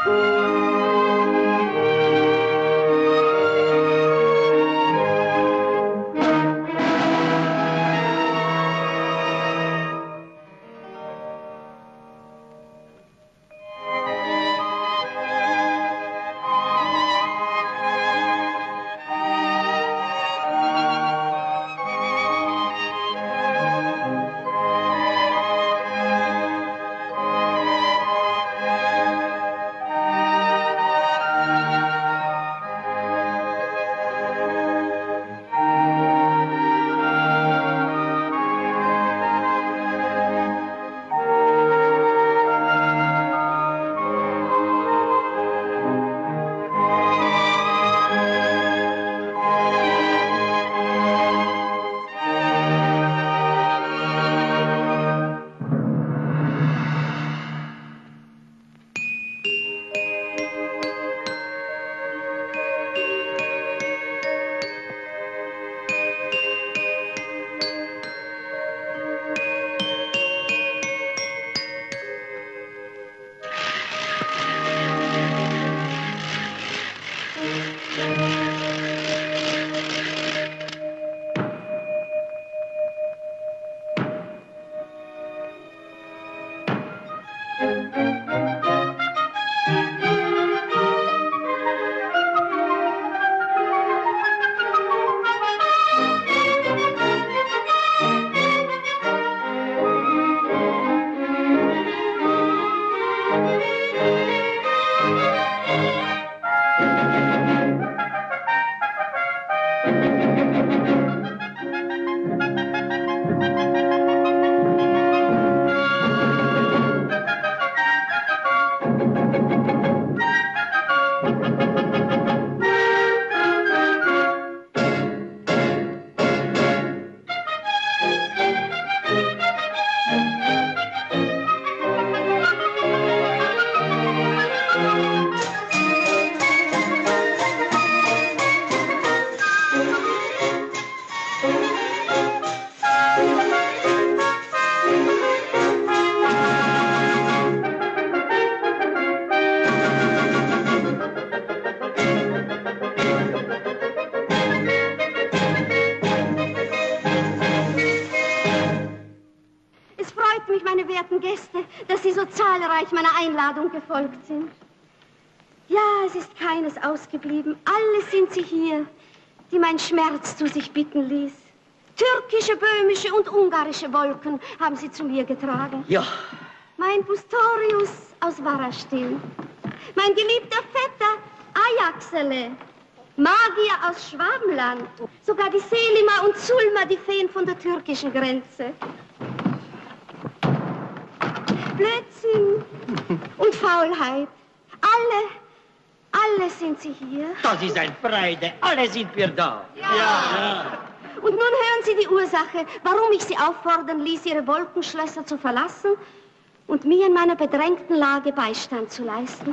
dass Sie so zahlreich meiner Einladung gefolgt sind. Ja, es ist keines ausgeblieben. Alle sind Sie hier, die mein Schmerz zu sich bitten ließ. Türkische, böhmische und ungarische Wolken haben Sie zu mir getragen. Ja. Mein Bustorius aus Warastin. Mein geliebter Vetter Ajaxele. Magier aus Schwabenland. Sogar die Selima und Sulma, die Feen von der türkischen Grenze. Blödsinn und Faulheit. Alle sind Sie hier. Das ist ein Freude. Alle sind wir da. Ja. Und nun hören Sie die Ursache, warum ich Sie auffordern ließ, Ihre Wolkenschlösser zu verlassen und mir in meiner bedrängten Lage Beistand zu leisten.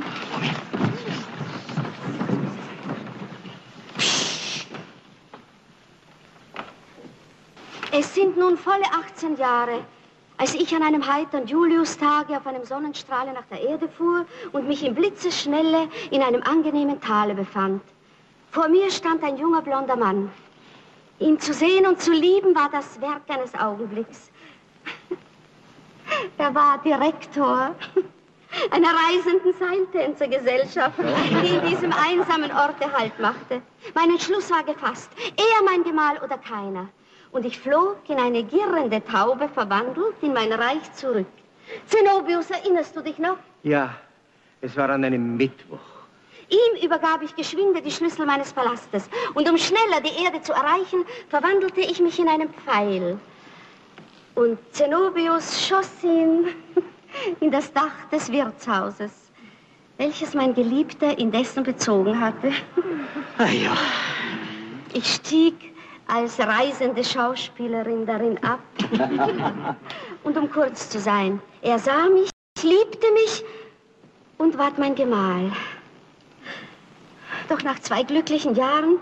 Es sind nun volle 18 Jahre, als ich an einem heiteren Juliustage auf einem Sonnenstrahle nach der Erde fuhr und mich in Blitzesschnelle in einem angenehmen Tale befand. Vor mir stand ein junger, blonder Mann. Ihn zu sehen und zu lieben war das Werk eines Augenblicks. Er war Direktor einer reisenden Seiltänzergesellschaft, die in diesem einsamen Orte Halt machte. Mein Entschluss war gefasst, er mein Gemahl oder keiner. Und ich flog in eine girrende Taube, verwandelt in mein Reich zurück. Zenobius, erinnerst du dich noch? Ja, es war an einem Mittwoch. Ihm übergab ich geschwinde die Schlüssel meines Palastes. Und um schneller die Erde zu erreichen, verwandelte ich mich in einen Pfeil. Und Zenobius schoss ihn in das Dach des Wirtshauses, welches mein Geliebter indessen bezogen hatte. Ah ja. Ich stieg als reisende Schauspielerin darin ab. Und um kurz zu sein, er sah mich, liebte mich und ward mein Gemahl. Doch nach 2 glücklichen Jahren,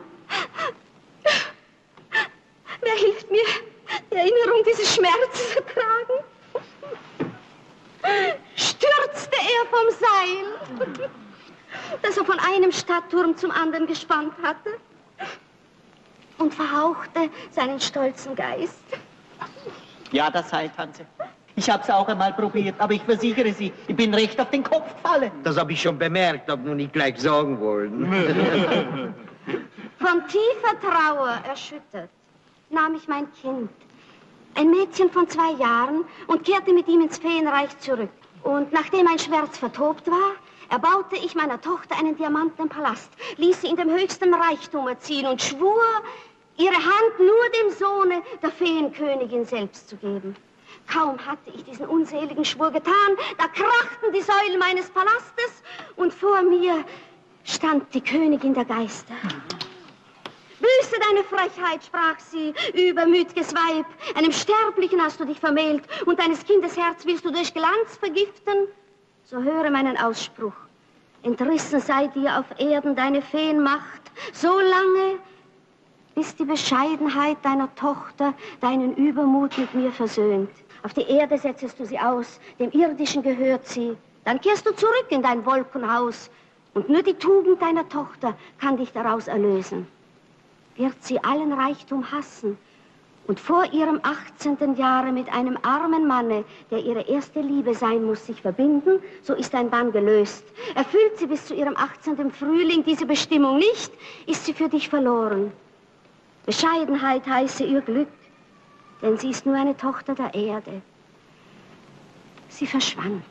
wer hilft mir, die Erinnerung dieses Schmerzes zu tragen, stürzte er vom Seil. das er von einem Stadtturm zum anderen gespannt hatte und verhauchte seinen stolzen Geist. Ja, das sei, Tante. Ich hab's auch einmal probiert, aber ich versichere Sie, ich bin recht auf den Kopf gefallen. Das habe ich schon bemerkt, hab nur nicht gleich sagen wollen. Von tiefer Trauer erschüttert nahm ich mein Kind, ein Mädchen von 2 Jahren, und kehrte mit ihm ins Feenreich zurück. Und nachdem mein Schmerz vertobt war, erbaute ich meiner Tochter einen diamantenen Palast, ließ sie in dem höchsten Reichtum erziehen und schwur, ihre Hand nur dem Sohne der Feenkönigin selbst zu geben. Kaum hatte ich diesen unseligen Schwur getan, da krachten die Säulen meines Palastes und vor mir stand die Königin der Geister. Büße deine Frechheit, sprach sie, übermütiges Weib. Einem Sterblichen hast du dich vermählt und deines Kindes Herz willst du durch Glanz vergiften? So höre meinen Ausspruch. Entrissen sei dir auf Erden deine Feenmacht, so lange, bis die Bescheidenheit deiner Tochter deinen Übermut mit mir versöhnt. Auf die Erde setzest du sie aus, dem Irdischen gehört sie. Dann kehrst du zurück in dein Wolkenhaus und nur die Tugend deiner Tochter kann dich daraus erlösen. Wird sie allen Reichtum hassen und vor ihrem 18. Jahre mit einem armen Manne, der ihre erste Liebe sein muss, sich verbinden, so ist dein Bann gelöst. Erfüllt sie bis zu ihrem 18. Frühling diese Bestimmung nicht, ist sie für dich verloren. Bescheidenheit heiße ihr Glück, denn sie ist nur eine Tochter der Erde. Sie verschwand.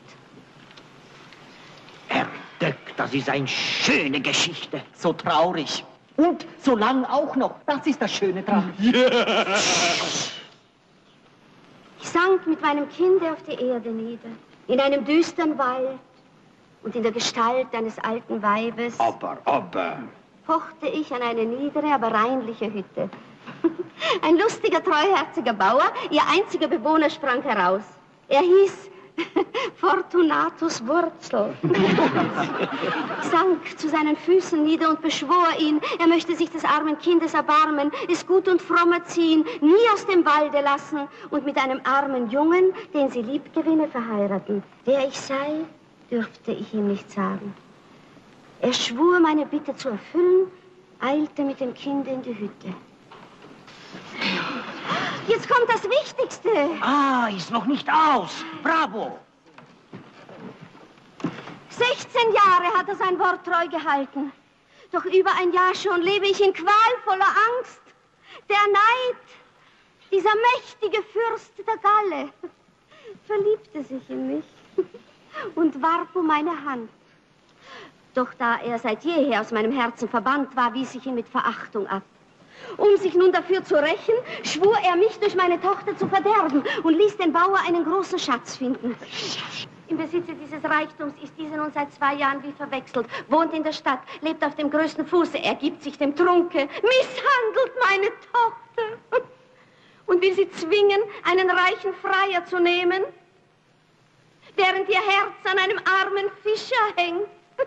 Dirk, das ist eine schöne Geschichte. So traurig. Und so lang auch noch. Das ist das Schöne dran. Ich sank mit meinem Kinde auf die Erde nieder, in einem düsteren Wald und in der Gestalt eines alten Weibes. Aber. Pochte ich an eine niedere, aber reinliche Hütte. Ein lustiger, treuherziger Bauer, ihr einziger Bewohner, sprang heraus. Er hieß Fortunatus Wurzel. Sank zu seinen Füßen nieder und beschwor ihn, er möchte sich des armen Kindes erbarmen, es gut und fromm erziehen, nie aus dem Walde lassen und mit einem armen Jungen, den sie lieb gewinne, verheiraten. Wer ich sei, dürfte ich ihm nicht sagen. Er schwur, meine Bitte zu erfüllen, eilte mit dem Kind in die Hütte. Jetzt kommt das Wichtigste. Ah, ist noch nicht aus. Bravo. 16 Jahre hat er sein Wort treu gehalten. Doch über ein Jahr schon lebe ich in qualvoller Angst. Der Neid, dieser mächtige Fürst der Galle, verliebte sich in mich und warb um meine Hand. Doch da er seit jeher aus meinem Herzen verbannt war, wies ich ihn mit Verachtung ab. Um sich nun dafür zu rächen, schwur er mich durch meine Tochter zu verderben und ließ den Bauer einen großen Schatz finden. Im Besitze dieses Reichtums ist dieser nun seit 2 Jahren wie verwechselt, wohnt in der Stadt, lebt auf dem größten Fuße, ergibt sich dem Trunke, misshandelt meine Tochter und will sie zwingen, einen reichen Freier zu nehmen, während ihr Herz an einem armen Fischer hängt.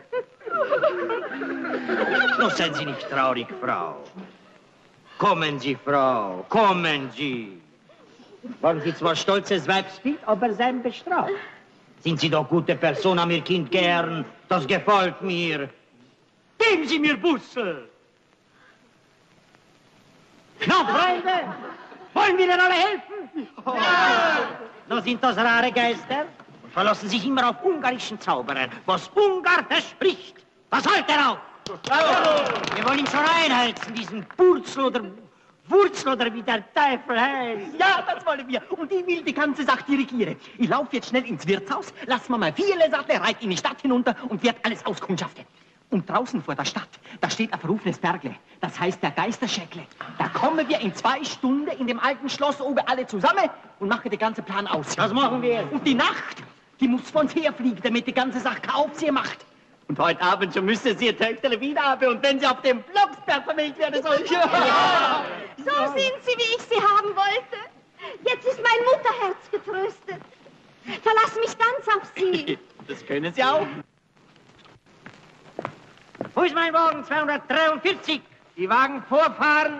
Nun seien Sie nicht traurig, Frau. Kommen Sie, Frau, kommen Sie. Waren Sie zwar stolzes Weibsbild, aber sein bestraft. Sind Sie doch gute Person, haben Ihr Kind gern. Das gefällt mir. Geben Sie mir Busse. Na, Freunde, wollen wir Ihnen alle helfen? Ja. Na, sind das rare Geister und verlassen sich immer auf ungarischen Zauberer. Was Ungar verspricht, das hält er auf. Wir wollen ihn schon einheizen, diesen Wurzel oder wie der Teufel heißt. Ja, das wollen wir. Und ich will die ganze Sache dirigieren. Ich laufe jetzt schnell ins Wirtshaus, lass Mama viele Sattel, reit in die Stadt hinunter und wird alles auskundschaften. Und draußen vor der Stadt, da steht ein verrufenes Bergle. Das heißt der Geisterschäckle. Da kommen wir in 2 Stunden in dem alten Schloss oben alle zusammen und machen den ganzen Plan aus. Das machen wir. Und die Nacht, die muss von uns herfliegen, damit die ganze Sache kein Aufsehen macht. Und heute Abend schon müsste sie ihr Töchterle wieder haben. Und wenn sie auf dem Blocksberg vermählt werden soll. Ja. So sind Sie, wie ich Sie haben wollte. Jetzt ist mein Mutterherz getröstet. Verlass mich ganz auf Sie. Das können Sie auch. Wo ist mein Wagen 243? Die Wagen vorfahren.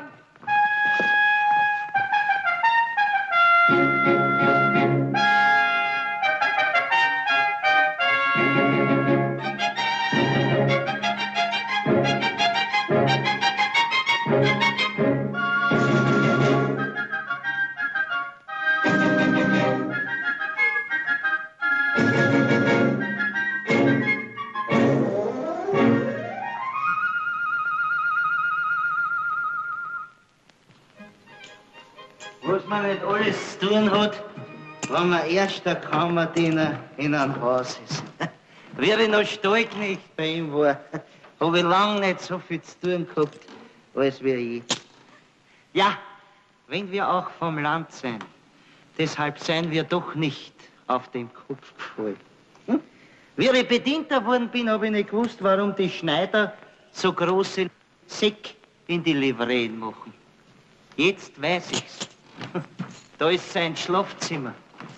zu tun hat, wenn man erster Kammerdiener in einem Haus ist. Wie ich noch Stallknecht bei ihm war, habe ich lange nicht so viel zu tun gehabt, als wie ich. Ja, wenn wir auch vom Land sind, deshalb seien wir doch nicht auf den Kopf gefallen. Wie ich Bedienter worden bin, habe ich nicht gewusst, warum die Schneider so große Säck in die Livreen machen. Jetzt weiß ich's. Da ist sein Schlafzimmer.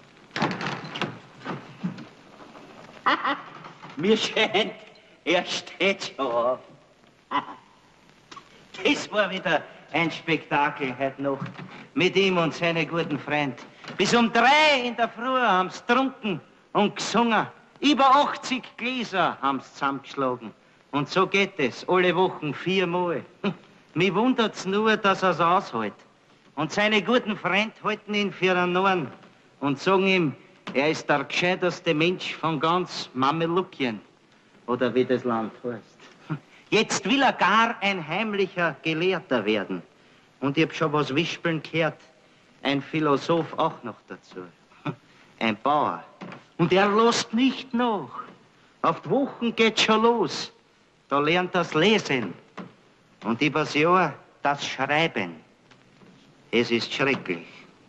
Mir scheint, er steht schon auf. Das war wieder ein Spektakel heute Nacht. Mit ihm und seinem guten Freund. Bis um 3 in der Früh haben sie getrunken und gesungen. Über 80 Gläser haben sie zusammengeschlagen. Und so geht es, alle Wochen 4 Mal. Mich wundert's nur, dass er's aushält. Und seine guten Freunde halten ihn für einen Narren und sagen ihm, er ist der gescheiterste Mensch von ganz Mamelukien. Oder wie das Land heißt. Jetzt will er gar ein heimlicher Gelehrter werden. Und ich hab schon was wispeln gehört. Ein Philosoph auch noch dazu. Ein Bauer. Und er lässt nicht nach. Auf die Wochen geht's schon los. Da lernt er das Lesen. Und übers Jahr das Schreiben. Es ist schrecklich.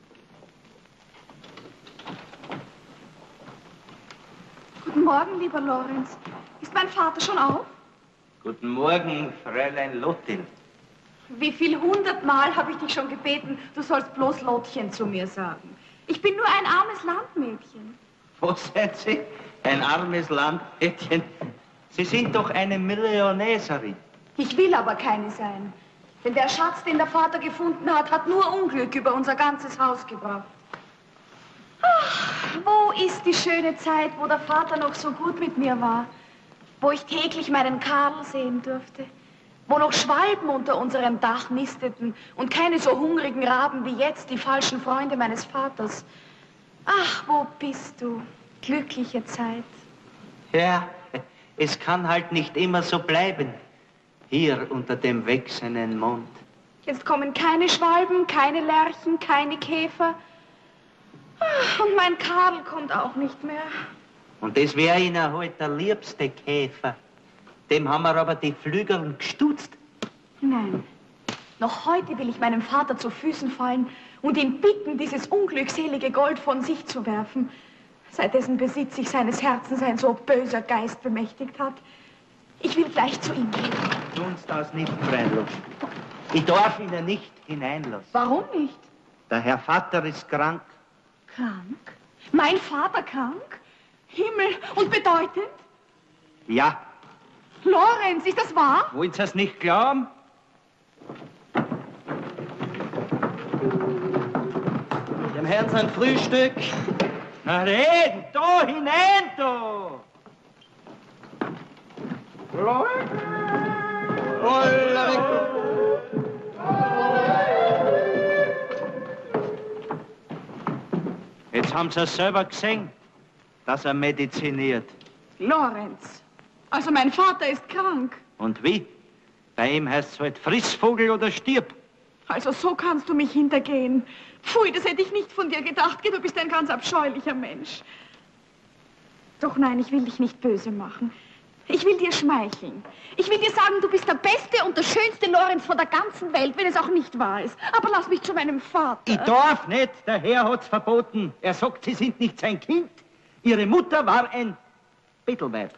Guten Morgen, lieber Lorenz. Ist mein Vater schon auf? Guten Morgen, Fräulein Lothil. Wie viel 100-mal habe ich dich schon gebeten, du sollst bloß Lottchen zu mir sagen. Ich bin nur ein armes Landmädchen. Wo sind Sie? Ein armes Landmädchen? Sie sind doch eine Millionäserin. Ich will aber keine sein. Denn der Schatz, den der Vater gefunden hat, hat nur Unglück über unser ganzes Haus gebracht. Ach, wo ist die schöne Zeit, wo der Vater noch so gut mit mir war? Wo ich täglich meinen Karl sehen durfte? Wo noch Schwalben unter unserem Dach nisteten und keine so hungrigen Raben wie jetzt die falschen Freunde meines Vaters. Ach, wo bist du? Glückliche Zeit. Ja, es kann halt nicht immer so bleiben. Hier unter dem wechselnden Mond. Jetzt kommen keine Schwalben, keine Lerchen, keine Käfer. Ach, und mein Karl kommt auch nicht mehr. Und das wäre Ihnen halt der liebste Käfer. Dem haben wir aber die Flügel gestutzt. Nein. Noch heute will ich meinem Vater zu Füßen fallen und ihn bitten, dieses unglückselige Gold von sich zu werfen, seit dessen Besitz sich seines Herzens ein so böser Geist bemächtigt hat. Ich will gleich zu ihm gehen. Tun Sie das nicht, Freilich. Ich darf Ihnen nicht hineinlassen. Warum nicht? Der Herr Vater ist krank. Krank? Mein Vater krank? Himmel, und bedeutend? Ja. Lorenz, ist das wahr? Wollen Sie es nicht glauben? Dem Herrn sein Frühstück. Na reden, da hinein, da! Jetzt haben Sie es selber gesehen, dass er mediziniert. Lorenz, also mein Vater ist krank. Und wie? Bei ihm heißt es halt Frissvogel oder stirb. Also so kannst du mich hintergehen. Pfui, das hätte ich nicht von dir gedacht. Du bist ein ganz abscheulicher Mensch. Doch nein, ich will dich nicht böse machen. Ich will dir schmeicheln. Ich will dir sagen, du bist der beste und der schönste Lorenz von der ganzen Welt, wenn es auch nicht wahr ist. Aber lass mich zu meinem Vater. Ich darf nicht, der Herr hat's verboten. Er sagt, Sie sind nicht sein Kind. Ihre Mutter war ein Bettelweib.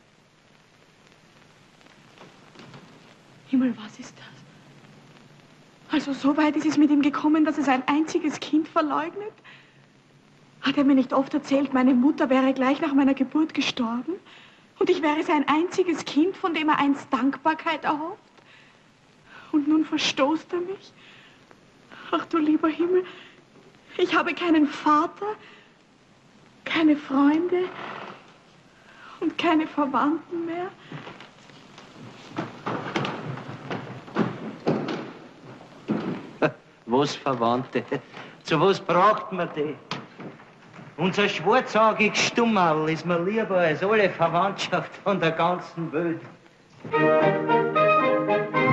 Himmel, was ist das? Also so weit ist es mit ihm gekommen, dass er sein einziges Kind verleugnet? Hat er mir nicht oft erzählt, meine Mutter wäre gleich nach meiner Geburt gestorben? Und ich wäre sein einziges Kind, von dem er einst Dankbarkeit erhofft? Und nun verstoßt er mich? Ach du lieber Himmel, ich habe keinen Vater, keine Freunde und keine Verwandten mehr. Was Verwandte? Zu was braucht man die? Unser schwarzaugiges Stummerl ist mir lieber als alle Verwandtschaft von der ganzen Welt.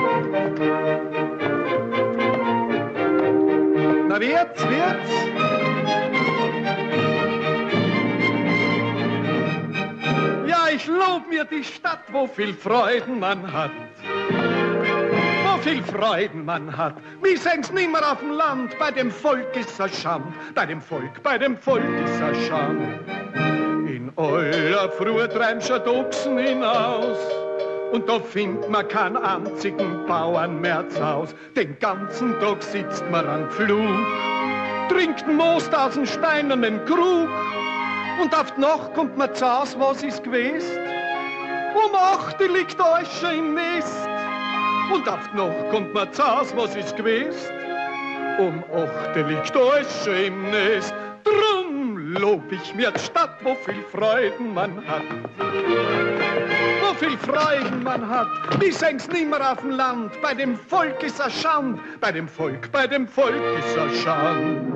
Na, wird's? Lob mir die Stadt, wo viel Freuden man hat. Wo viel Freuden man hat. Wie sind's nimmer auf dem Land, bei dem Volk ist er Schand. Bei dem Volk ist er Schand. In aller Früh treiben schon Ochsen hinaus. Und da findet man keinen einzigen Bauern mehr zu Haus. Den ganzen Tag sitzt man an Pflug, trinkt Most aus dem steinernen Krug. Und auf die Nacht kommt man zu Haus, was ist gewesen? Um 8 liegt euch schon im Nest. Und auf die Nacht kommt man zu Haus, was ist gewesen? Um 8 liegt euch schon im Nest. Drum lob ich mir die Stadt, wo viel Freuden man hat. Wo viel Freuden man hat, wie sind's nimmer auf dem Land. Bei dem Volk ist er Schand, bei dem Volk ist er Schand.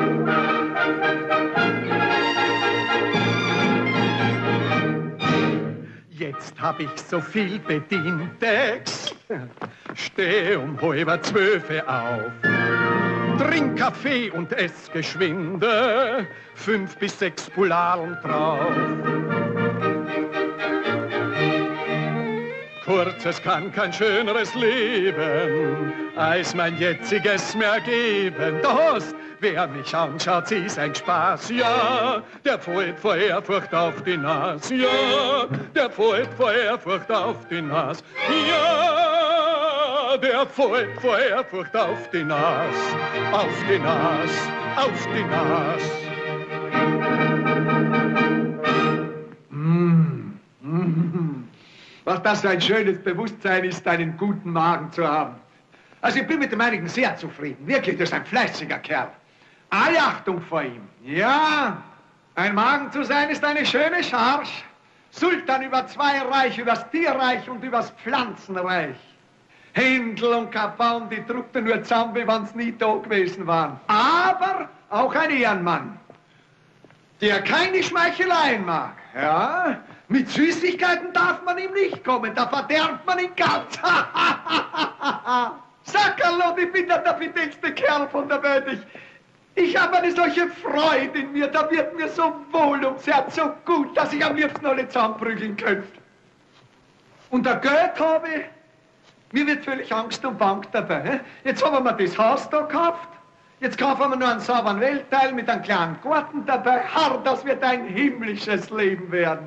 Jetzt hab ich so viel Bedientes, steh um 11:30 auf, trink Kaffee und ess geschwinde 5 bis 6 Poularen drauf. Kurz, es kann kein schöneres Leben als mein jetziges mehr geben. Das, wer mich anschaut, ist ein Spaß, ja. Der fällt vor Ehrfurcht auf die Nase, ja. Der fällt vor Ehrfurcht auf die Nase, ja. Der fällt vor Ehrfurcht auf die Nase, auf die Nase, auf die Nase. Was das für ein schönes Bewusstsein ist, einen guten Magen zu haben. Also ich bin mit dem einigen sehr zufrieden. Wirklich, das ist ein fleißiger Kerl. Alle Achtung vor ihm. Ja, ein Magen zu sein ist eine schöne Charge. Sultan über 2 Reich, übers Tierreich und übers Pflanzenreich. Händel und Kapaun, die druckten nur zusammen, wie wenn's nie da gewesen waren. Aber auch ein Ehrenmann, der keine Schmeicheleien mag. Ja, mit Süßigkeiten darf man ihm nicht kommen, da verderbt man ihn ganz. Sackerlot, ich bin der fidelste Kerl von der Welt. Ich habe eine solche Freude in mir, da wird mir so wohl ums Herz, so gut, dass ich am liebsten alle zusammenprügeln könnte. Und der Geld habe ich, mir wird völlig Angst und Bange dabei. Jetzt haben wir das Haus da gekauft, jetzt kaufen wir nur einen sauberen Weltteil mit einem kleinen Garten dabei. Herr, das wird ein himmlisches Leben werden.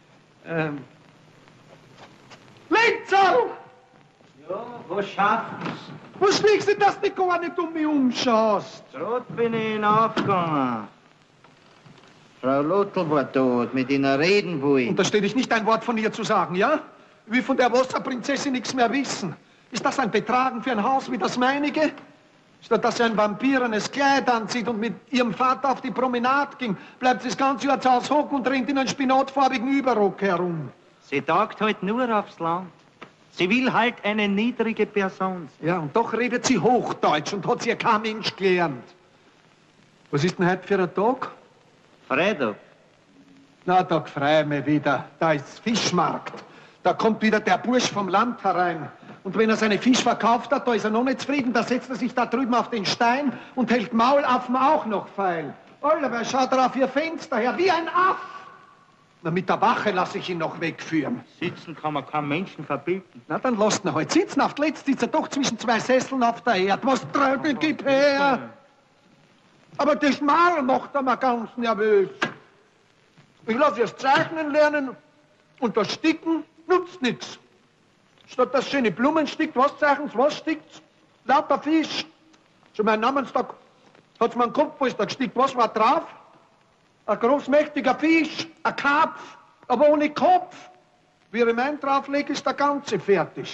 Litzerl! Ja, was schaffen's? Was schlägst du, dass du gar nicht um mich umschaust? Gerade bin ich hinaufgegangen. Frau Lotl war tot, mit ihnen reden will. Untersteh dich nicht ein Wort von ihr zu sagen, ja? Ich will von der Wasserprinzessin nichts mehr wissen. Ist das ein Betragen für ein Haus wie das meinige? Statt dass sie ein vampirenes Kleid anzieht und mit ihrem Vater auf die Promenade ging, bleibt sie das ganze Jahr zu Hause hocken und rennt in einen spinatfarbigen Überrock herum. Sie tagt halt nur aufs Land. Sie will halt eine niedrige Person sein. Ja, und doch redet sie Hochdeutsch und hat sie ja kein Mensch gelernt. Was ist denn heute für ein Tag? Freitag. Na, da freu mich wieder. Da ist Fischmarkt. Da kommt wieder der Bursch vom Land herein. Und wenn er seine Fisch verkauft hat, da ist er noch nicht zufrieden. Da setzt er sich da drüben auf den Stein und hält Maulaffen auch noch feil. Alter, wer schaut da auf ihr Fenster her? Wie ein Aff! Na, mit der Wache lasse ich ihn noch wegführen. Sitzen kann man keinen Menschen verbieten. Na, dann lasst ihn halt sitzen. Auf letzt sitzt er doch zwischen 2 Sesseln auf der Erde. Was trödelt, gib her! Aber das Mal macht er mir ganz nervös. Ich lasse erst zeichnen lernen und das Sticken nutzt nichts. Statt dass schöne Blumen stickt, was zeichnen, was stickt's? Lauter Fisch. Zu meinem Namenstag hat's mir einen Kopfpolster gestickt. Was war drauf? Ein großmächtiger Fisch, ein Karpf, aber ohne Kopf. Wie ich meinen drauflege, ist der Ganze fertig.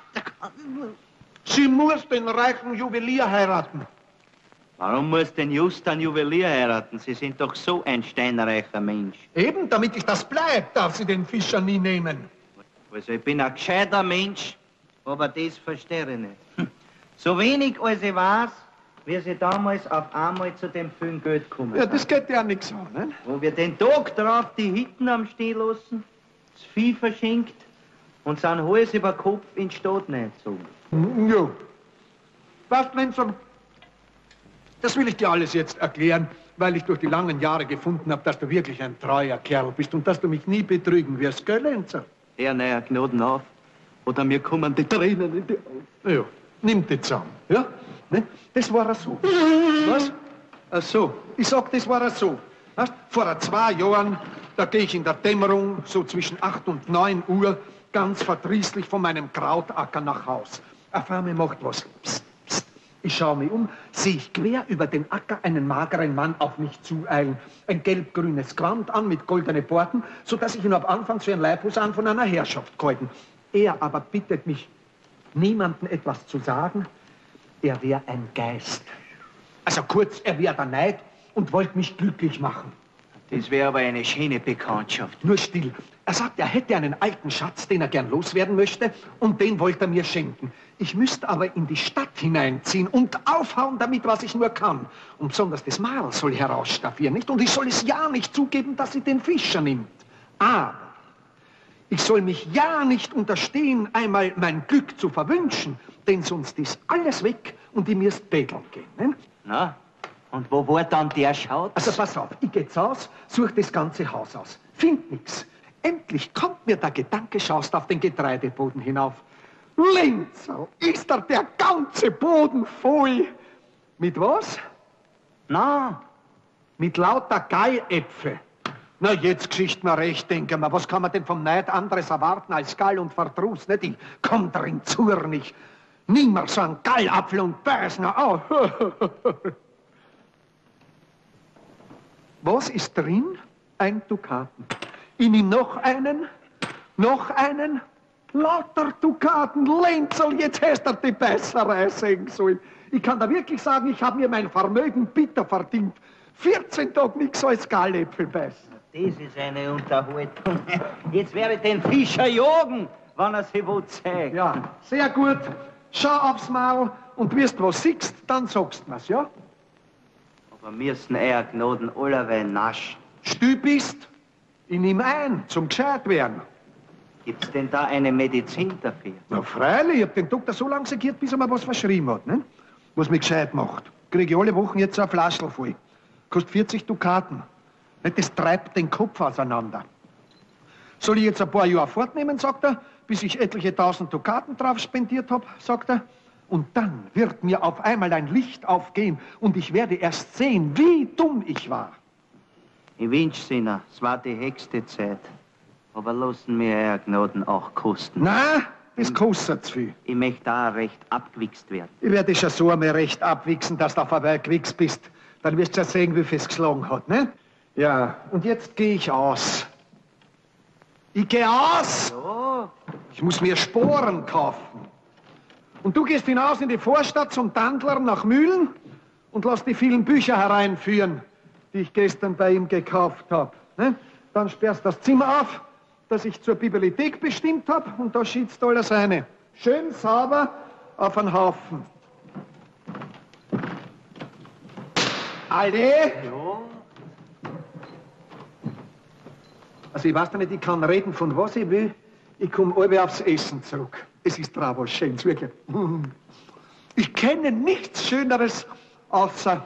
Sie muss den reichen Juwelier heiraten. Warum muss denn just ein Juwelier heiraten? Sie sind doch so ein steinreicher Mensch. Eben, damit ich das bleib, darf sie den Fischer nie nehmen. Also ich bin ein gescheiter Mensch, aber das verstehe ich nicht. So wenig als ich weiß, wie sie damals auf einmal zu dem vielen Geld kommen. Ja, das geht ja nichts an, ne? Wo wir den Tag drauf die Hitten am Stehen lassen, das Vieh verschenkt und sind Hals über Kopf in die Stadt reingezogen. Ja. Weißt du, Lenzer, das will ich dir alles jetzt erklären. weil ich durch die langen Jahre gefunden habe, dass du wirklich ein treuer Kerl bist und dass du mich nie betrügen wirst, gell, Lenzer? Ja, naja, Gnaden auf. Oder mir kommen die Tränen in die Augen. Ja, nimm die zusammen, ja? Ne? Das war so. Was? Ach so, ich sag, das war so. Weißt, vor 2 Jahren, da gehe ich in der Dämmerung, so zwischen 8 und 9 Uhr, ganz verdrießlich von meinem Krautacker nach Haus. Auf einmal macht was. Psst, psst. Ich schaue mich um, sehe ich quer über den Acker einen mageren Mann auf mich zueilen. Ein gelb-grünes Gewand an mit goldenen Borten, sodass ich ihn ab Anfang für einen Leibhusarn von einer Herrschaft gehalten. Er aber bittet mich, niemandem etwas zu sagen. Er wäre ein Geist. Also kurz, er wäre der Neid und wollte mich glücklich machen. Das wäre aber eine schöne Bekanntschaft. Nur still. Er sagt, er hätte einen alten Schatz, den er gern loswerden möchte, und den wollte er mir schenken. Ich müsste aber in die Stadt hineinziehen und aufhauen damit, was ich nur kann. Und besonders das Marl soll herausstaffieren, nicht? Und ich soll es ja nicht zugeben, dass sie den Fischer nimmt. Aber ich soll mich ja nicht unterstehen, einmal mein Glück zu verwünschen, denn sonst ist alles weg und ich müsst betteln gehen. Ne? Na, und wo war dann der Schatz? Also pass auf, ich geh jetzt aus, such das ganze Haus aus. Find nix. Endlich kommt mir der Gedanke, schaust auf den Getreideboden hinauf. Lenzel, ist da der ganze Boden voll. Mit was? Na, Mit lauter Galläpfel. Na, jetzt geschicht mir recht, denke mal. Was kann man denn vom Neid anderes erwarten als Gall und Verdruss, nicht? Ich komm drin zornig. Nimmer so ein Gallapfel und beiß noch auf. Was ist drin? Ein Dukaten. Ich nehm noch einen. Lauter Dukaten. Lenzel, jetzt hast du die Beißerei sehen sollen. Ich kann da wirklich sagen, ich habe mir mein Vermögen bitter verdient. 14 Tage nichts als Galläpfel beißen. das ist eine Unterhaltung. Jetzt werde ich den Fischer jagen, wenn er sich wo zeigt. Ja, sehr gut. Schau aufs Maul und wirst was siehst, dann sagst mir's, ja? Aber müssen eher Gnaden allerweil naschen. Still bist, ich nehm ein, zum gescheit werden. Gibt's denn da eine Medizin dafür? Na freilich, ich hab den Doktor so lange segiert, bis er mir was verschrieben hat, ne? Was mich gescheit macht. Krieg ich alle Wochen jetzt so eine Flaschel voll. Kostet 40 Dukaten. Das treibt den Kopf auseinander. Soll ich jetzt ein paar Jahre fortnehmen, sagt er, bis ich etliche 1000 Dukaten drauf spendiert hab, sagt er. Und dann wird mir auf einmal ein Licht aufgehen und ich werde erst sehen, wie dumm ich war. Ich wünsch's Ihnen, es war die höchste Zeit. Aber lassen mir Herr Gnaden auch kosten. Na, das kostet zu viel. Ich möchte da recht abgewichst werden. Ich werde schon so einmal recht abwichsen, dass du vorbei gewichst bist. Dann wirst du ja sehen, wie viel es geschlagen hat, ne? Ja, und jetzt gehe ich aus. Ich gehe aus! Ja, Ich muss mir Sporen kaufen. Und du gehst hinaus in die Vorstadt zum Tandler nach Mühlen und lass die vielen Bücher hereinführen, die ich gestern bei ihm gekauft habe. Ne? Dann sperrst das Zimmer auf, das ich zur Bibliothek bestimmt habe, und da schießt alles rein. Schön sauber auf einen Haufen. Alle? ja. Also ich weiß doch nicht, ich kann reden, von was ich will. Ich komme alle aufs Essen zurück. Es ist drauf was Schönes, wirklich. Ich kenne nichts Schöneres außer...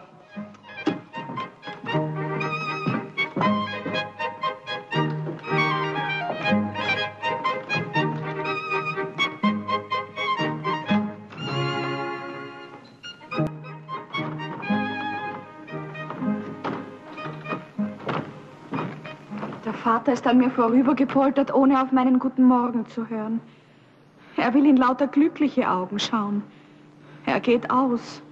Der Vater ist an mir vorübergepoltert, ohne auf meinen Guten Morgen zu hören. Er will in lauter glückliche Augen schauen. Er geht aus.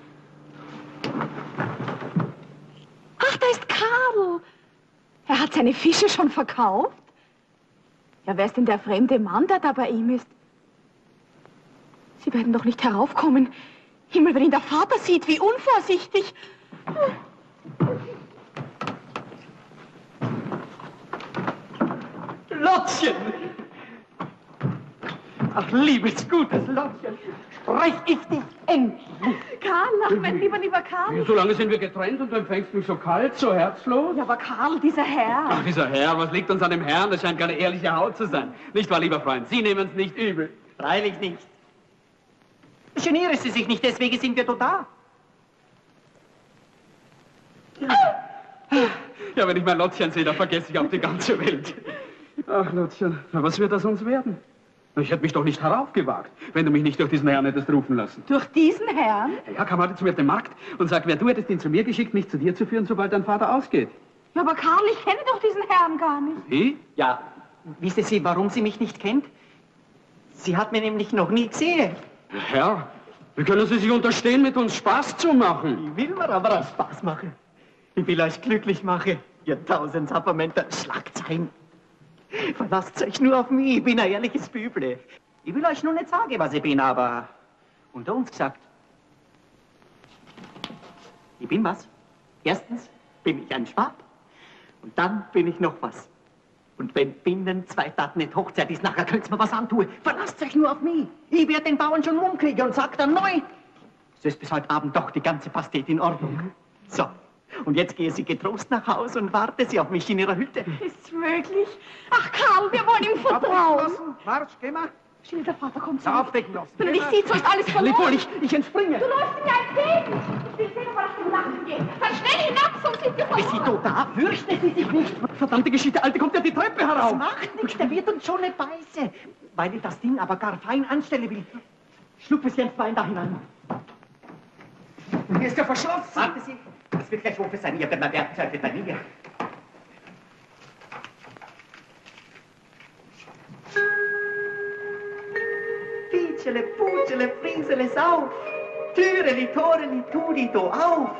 Ach, da ist Karl. Er hat seine Fische schon verkauft? Ja, wer ist denn der fremde Mann, der da bei ihm ist? Sie werden doch nicht heraufkommen. Himmel, wenn ihn der Vater sieht, wie unvorsichtig. Lottchen! Ach, liebes, gutes Lottchen, sprech ich dich endlich. Karl, ach, mein lieber Karl. So lange sind wir getrennt und du empfängst mich so kalt, so herzlos? Ja, aber Karl, dieser Herr. Ach, dieser Herr, was liegt uns an dem Herrn? Das scheint keine ehrliche Haut zu sein. Nicht wahr, lieber Freund? Sie nehmen es nicht übel. Freilich nicht. Geniere Sie sich nicht, deswegen sind wir doch da. Ja, wenn ich mein Lottchen sehe, dann vergesse ich auch die ganze Welt. Ach, Lottchen, na, was wird aus uns werden? Ich hätte mich doch nicht heraufgewagt, wenn du mich nicht durch diesen Herrn hättest rufen lassen. Durch diesen Herrn? Ja, kam heute zu mir auf den Markt und sagt, wer du hättest ihn zu mir geschickt, mich zu dir zu führen, sobald dein Vater ausgeht. Ja, aber Karl, ich kenne doch diesen Herrn gar nicht. Wie? Ja, wissen Sie, warum sie mich nicht kennt? Sie hat mich nämlich noch nie gesehen. Herr, wie können Sie sich unterstehen, mit uns Spaß zu machen? Ich will mir aber auch Spaß machen. Ich will euch glücklich machen, ihr tausend Sappermänner Schlagzeilen. Verlasst euch nur auf mich, ich bin ein ehrliches Büble. Ich will euch nur nicht sagen, was ich bin, aber unter uns gesagt. Ich bin was. Erstens bin ich ein Schwab und dann bin ich noch was. Und wenn binnen 2 Tagen nicht Hochzeit ist, nachher könnt's mir was antun. Verlasst euch nur auf mich. Ich werde den Bauern schon rumkriegen und sag dann neu. So ist bis heute Abend doch die ganze Pastete in Ordnung. So. Und jetzt gehe sie getrost nach Hause und warte sie auf mich in ihrer Hütte. Ist's möglich? Ach, Karl, wir wollen ihm vertrauen. Marsch, geh mal. Schnell, der Vater kommt Da zurück. aufdecken lassen. Wenn er dich sieht, so ist alles verloren. Lipol, ich entspringe. Du läufst mir entgegen. Ich will sehen, ob er nach dem Nachen geht. Dann schnell hinab, sonst sind wir Ist sie verloren. da? Fürchte sie sich nicht. Verdammte Geschichte, Alte, kommt ja die Treppe Das herauf. macht nichts, der wird uns schon nicht beißen. Weil ich das Ding aber gar fein anstellen will. Schluck es jetzt Wein da hinein. Hier ist ja verschlossen. Warte Sie, das wird gleich offen sein. Ihr habt mein Werkzeug bei mir. Pietschele, Putschele, Friesele, sauf. Türeli, Toreli, tu die do auf.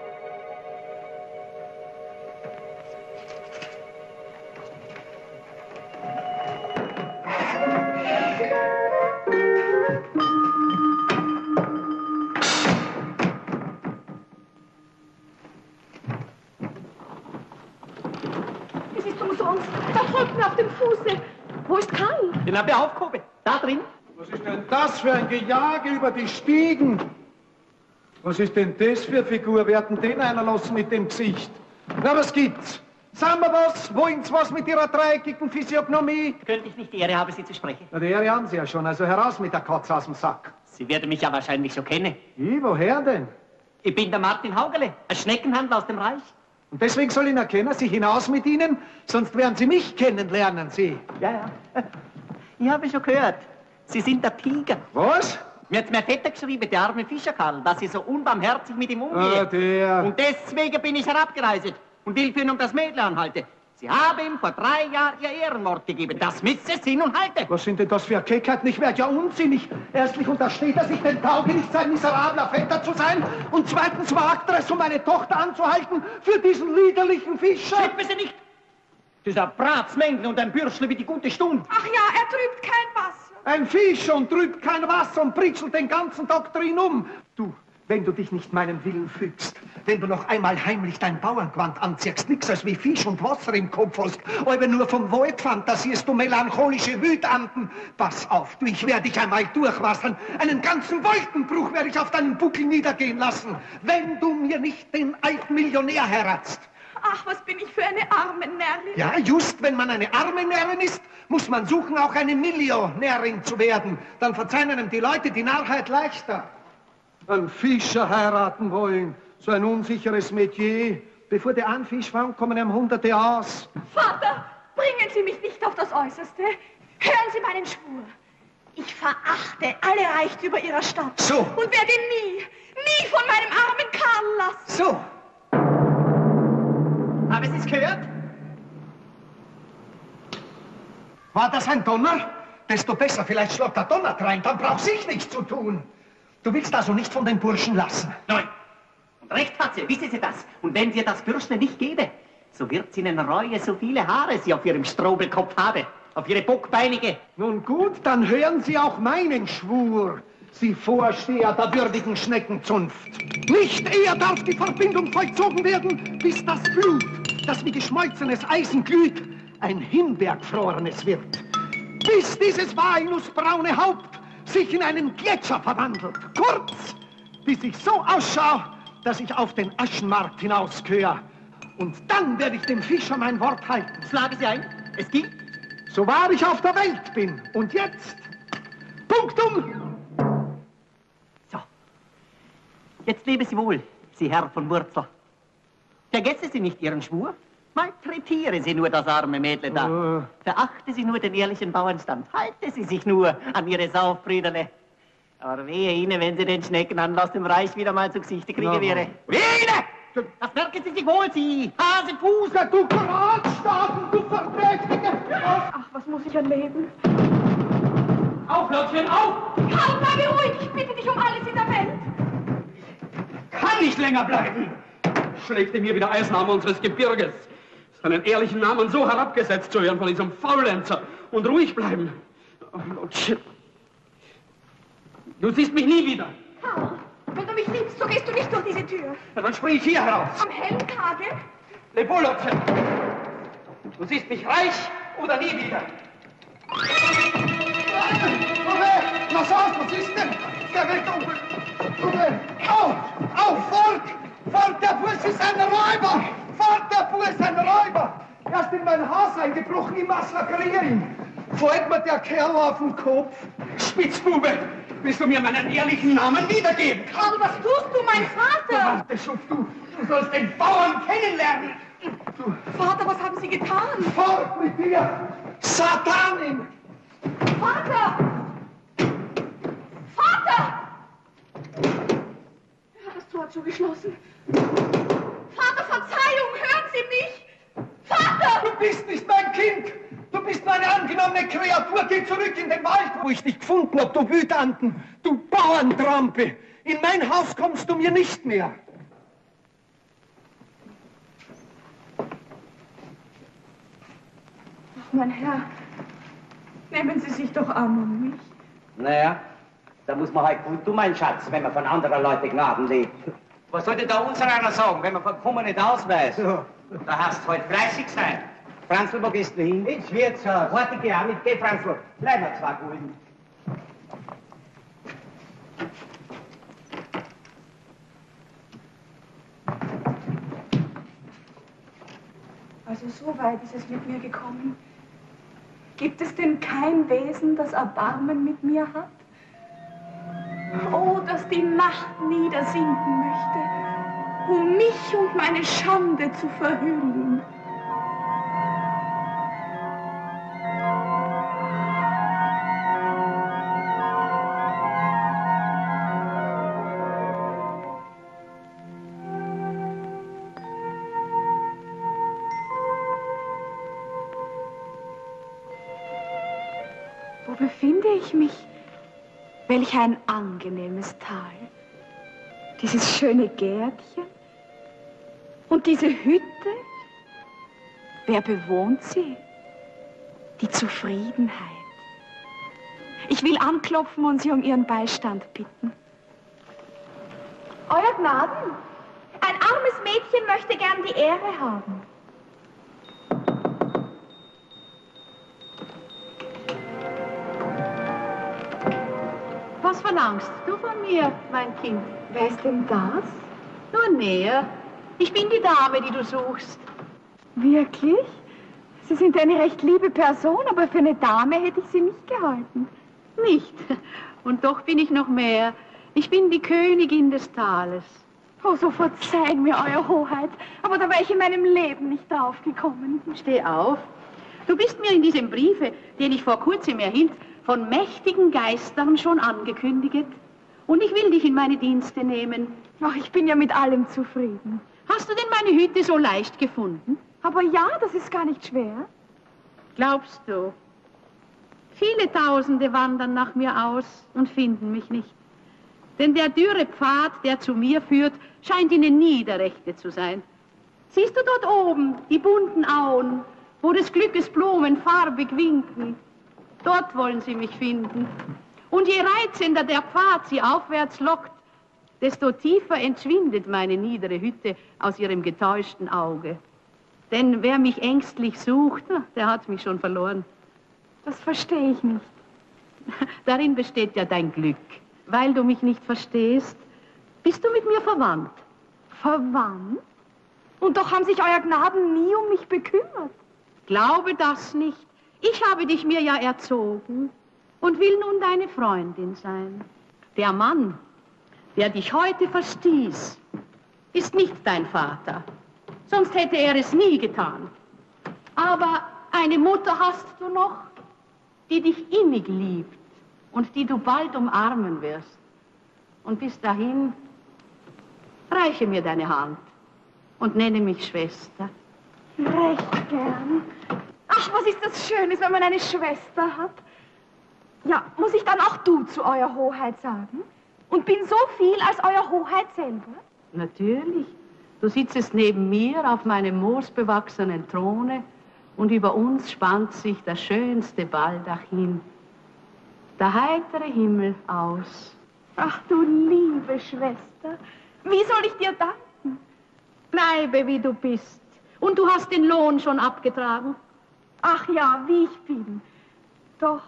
Es ist umsonst. Da drückt mir auf dem Fuße. Wo ist Karl? Den hab ich aufgehoben. Da drin. Was ist denn das für ein Gejage über die Stiegen? Was ist denn das für eine Figur? Wer hat denn den einer lassen mit dem Gesicht? Na, was gibt's? Sagen wir was? Wollen's was mit Ihrer dreieckigen Physiognomie? Könnte ich nicht die Ehre haben, Sie zu sprechen? Na, die Ehre haben Sie ja schon, also heraus mit der Katze aus dem Sack. Sie werden mich ja wahrscheinlich schon kennen. Wie, woher denn? Ich bin der Martin Haugele, ein Schneckenhandler aus dem Reich. Und deswegen soll ich ihn erkennen, Sie hinaus mit Ihnen, sonst werden Sie mich kennenlernen, Sie. Ja, ja. Ich habe schon gehört. Sie sind der Tiger. Was? Mir hat's mein Vetter geschrieben, der arme Fischerkarl, dass ich so unbarmherzig mit ihm Ah, umgehe. der. Und deswegen bin ich herabgereist und will für ihn um das Mädel anhalten. Sie haben ihm vor 3 Jahren ihr Ehrenwort gegeben. Das müsse Sinn und halten. Was sind denn das für Keckheiten? Ich werde ja unsinnig. Erstlich untersteht er sich den Taugenichts, ein miserabler Vetter zu sein. Und zweitens wagt er es, um meine Tochter anzuhalten für diesen liederlichen Fischer. Schippen Sie nicht! Das ist ein Bratsmängel und ein Bürschle wie die gute Stunde. Ach ja, er trübt kein Wasser. Ein Fisch und trübt kein Wasser und pritschelt den ganzen Tag drin um. Du, wenn du dich nicht meinem Willen fügst, wenn du noch einmal heimlich dein Bauerngewand anziehst, nix als wie Fisch und Wasser im Kopf hast, aber nur vom Wald fantasierst du melancholische Wütanden. Pass auf, du, ich werde dich einmal durchwassern. Einen ganzen Wolkenbruch werde ich auf deinen Buckel niedergehen lassen, wenn du mir nicht den alten Millionär heiratst. Ach, was bin ich für eine arme Närrin. Ja, just wenn man eine arme Närrin ist, muss man suchen, auch eine Millionärin zu werden. Dann verzeihen einem die Leute die Narrheit leichter. Einen Fischer heiraten wollen, so ein unsicheres Metier. Bevor der einen Fisch fängt, kommen einem Hunderte aus. Vater, bringen Sie mich nicht auf das Äußerste. Hören Sie meinen Schwur. Ich verachte alle Reichtümer Ihrer Stadt. So. Und werde nie von meinem armen Karl lassen. So, Haben Sie es gehört? war das ein Donner? Desto besser, vielleicht schlägt der Donner rein, dann brauch's ich nichts zu tun. Du willst also nicht von den Burschen lassen? Nein. Und recht hat sie, wissen Sie das? Und wenn sie das Bürschle nicht gebe, so wird sie Ihnen reue, so viele Haare sie auf ihrem Strobelkopf habe. Auf ihre Bockbeinige. Nun gut, dann hören Sie auch meinen Schwur, Sie Vorsteher der würdigen Schneckenzunft. Nicht eher darf die Verbindung vollzogen werden, bis das Blut, das wie geschmolzenes Eisen glüht, ein Himbeergefrorenes wird. Bis dieses walnussbraune Haupt sich in einen Gletscher verwandelt. Kurz, bis ich so ausschaue, dass ich auf den Aschenmarkt hinausgehöre. Und dann werde ich dem Fischer mein Wort halten. Schlage Sie ein. Es gilt. So wahr ich auf der Welt bin. Und jetzt, Punktum! So. Jetzt lebe Sie wohl, Sie Herr von Wurzel. Vergesse Sie nicht Ihren Schwur. Malträtiere Sie nur das arme Mädle da. Verachte Sie nur den ehrlichen Bauernstand. Halte Sie sich nur an Ihre Saufbrüderle. Aber wehe Ihnen, wenn Sie den Schneckenanlass im Reich wieder mal zu Gesichte kriegen wäre. Wehe Ihnen! Das merken Sie sich wohl, Sie Hasefuß! Du Gradstaten, du Verdächtige! Ach, was muss ich erleben? Auf, Lottchen, auf! Karl, bleibe ruhig! Ich bitte dich um alles in der Welt! Kann nicht länger bleiben! Schlägt ihm hier wieder Eisname unseres Gebirges. Seinen ehrlichen Namen so herabgesetzt zu hören von diesem Faulenzer. Und ruhig bleiben. Oh, Lottchen. Du siehst mich nie wieder. Karl, wenn du mich liebst, so gehst du nicht durch diese Tür. Na, dann spring ich hier heraus. Am hellen Tage? Leb wohl, Lottchen. Du siehst mich reich oder nie wieder. Lass aus, was ist denn? Der wird auf, fort! Fort, der Bus ist ein Räuber! Fort, der Bus ist ein Räuber! Er ist in mein Haus eingebrochen, ich massakriere ihn! Folgt mir der Kerl auf den Kopf! Spitzbube, willst du mir meinen ehrlichen Namen wiedergeben? Karl, was tust du, mein Vater? Warte, Schuft, du sollst den Bauern kennenlernen. Vater, was haben Sie getan? Fort mit dir! Satanin! Vater! Vater! Er hat das Tor zugeschlossen. Vater, Verzeihung, hören Sie mich! Vater! Du bist nicht mein Kind! Du bist meine angenommene Kreatur! Geh zurück in den Wald, wo ich dich gefunden hab, du Wütanden! Du Bauerntrampe! In mein Haus kommst du mir nicht mehr! Ach, mein Herr, nehmen Sie sich doch an um mich. Naja, da muss man halt gut tun, mein Schatz, wenn man von anderen Leuten Gnaden lebt. Was sollte da unser einer sagen, wenn man von Kummer nicht ausweist? Ja. Da hast du halt fleißig sein. Franzl, wo gehst du hin? Ins Wirtshaus. Warte, geh auch mit. Geh, Franzl. Bleib mal 2 Gulden. Also so weit ist es mit mir gekommen. Gibt es denn kein Wesen, das Erbarmen mit mir hat? Oh, dass die Nacht niedersinken möchte, um mich und meine Schande zu verhüllen. Wo befinde ich mich? Welch ein angenehmes Tal. Dieses schöne Gärtchen. Und diese Hütte. Wer bewohnt sie? Die Zufriedenheit. Ich will anklopfen und Sie um Ihren Beistand bitten. Euer Gnaden, ein armes Mädchen möchte gern die Ehre haben. Was verlangst du von mir, mein Kind? Wer ist denn das? Nur näher. Ich bin die Dame, die du suchst. Wirklich? Sie sind eine recht liebe Person, aber für eine Dame hätte ich Sie nicht gehalten. Nicht. Und doch bin ich noch mehr. Ich bin die Königin des Tales. Oh, so verzeihen mir, Euer Hoheit. Aber da wäre ich in meinem Leben nicht draufgekommen. Steh auf. Du bist mir in diesem Briefe, den ich vor kurzem erhielt, von mächtigen Geistern schon angekündigt. Und ich will dich in meine Dienste nehmen. Ach, ich bin ja mit allem zufrieden. Hast du denn meine Hütte so leicht gefunden? Aber ja, das ist gar nicht schwer. Glaubst du? Viele Tausende wandern nach mir aus und finden mich nicht. Denn der dürre Pfad, der zu mir führt, scheint ihnen nie der rechte zu sein. Siehst du dort oben die bunten Auen, wo des Glückes Blumen farbig winken? Dort wollen sie mich finden. Und je reizender der Pfad sie aufwärts lockt, desto tiefer entschwindet meine niedere Hütte aus ihrem getäuschten Auge. Denn wer mich ängstlich sucht, der hat mich schon verloren. Das verstehe ich nicht. Darin besteht ja dein Glück. Weil du mich nicht verstehst, bist du mit mir verwandt. Verwandt? Und doch haben sich Euer Gnaden nie um mich bekümmert. Glaube das nicht. Ich habe dich mir ja erzogen und will nun deine Freundin sein. Der Mann, der dich heute verstieß, ist nicht dein Vater. sonst hätte er es nie getan. Aber eine Mutter hast du noch, die dich innig liebt und die du bald umarmen wirst. Und bis dahin, reiche mir deine Hand und nenne mich Schwester. Recht gern. Ach, was ist das Schönes, wenn man eine Schwester hat. Ja, muss ich dann auch du zu Euer Hoheit sagen? Und bin so viel als Euer Hoheit selber? Natürlich. Du sitzt neben mir auf meinem moosbewachsenen Throne und über uns spannt sich das schönste Baldachin. Der heitere Himmel aus. Ach, du liebe Schwester, wie soll ich dir danken? Bleibe, wie du bist. Und du hast den Lohn schon abgetragen. Ach ja, wie ich bin. Doch,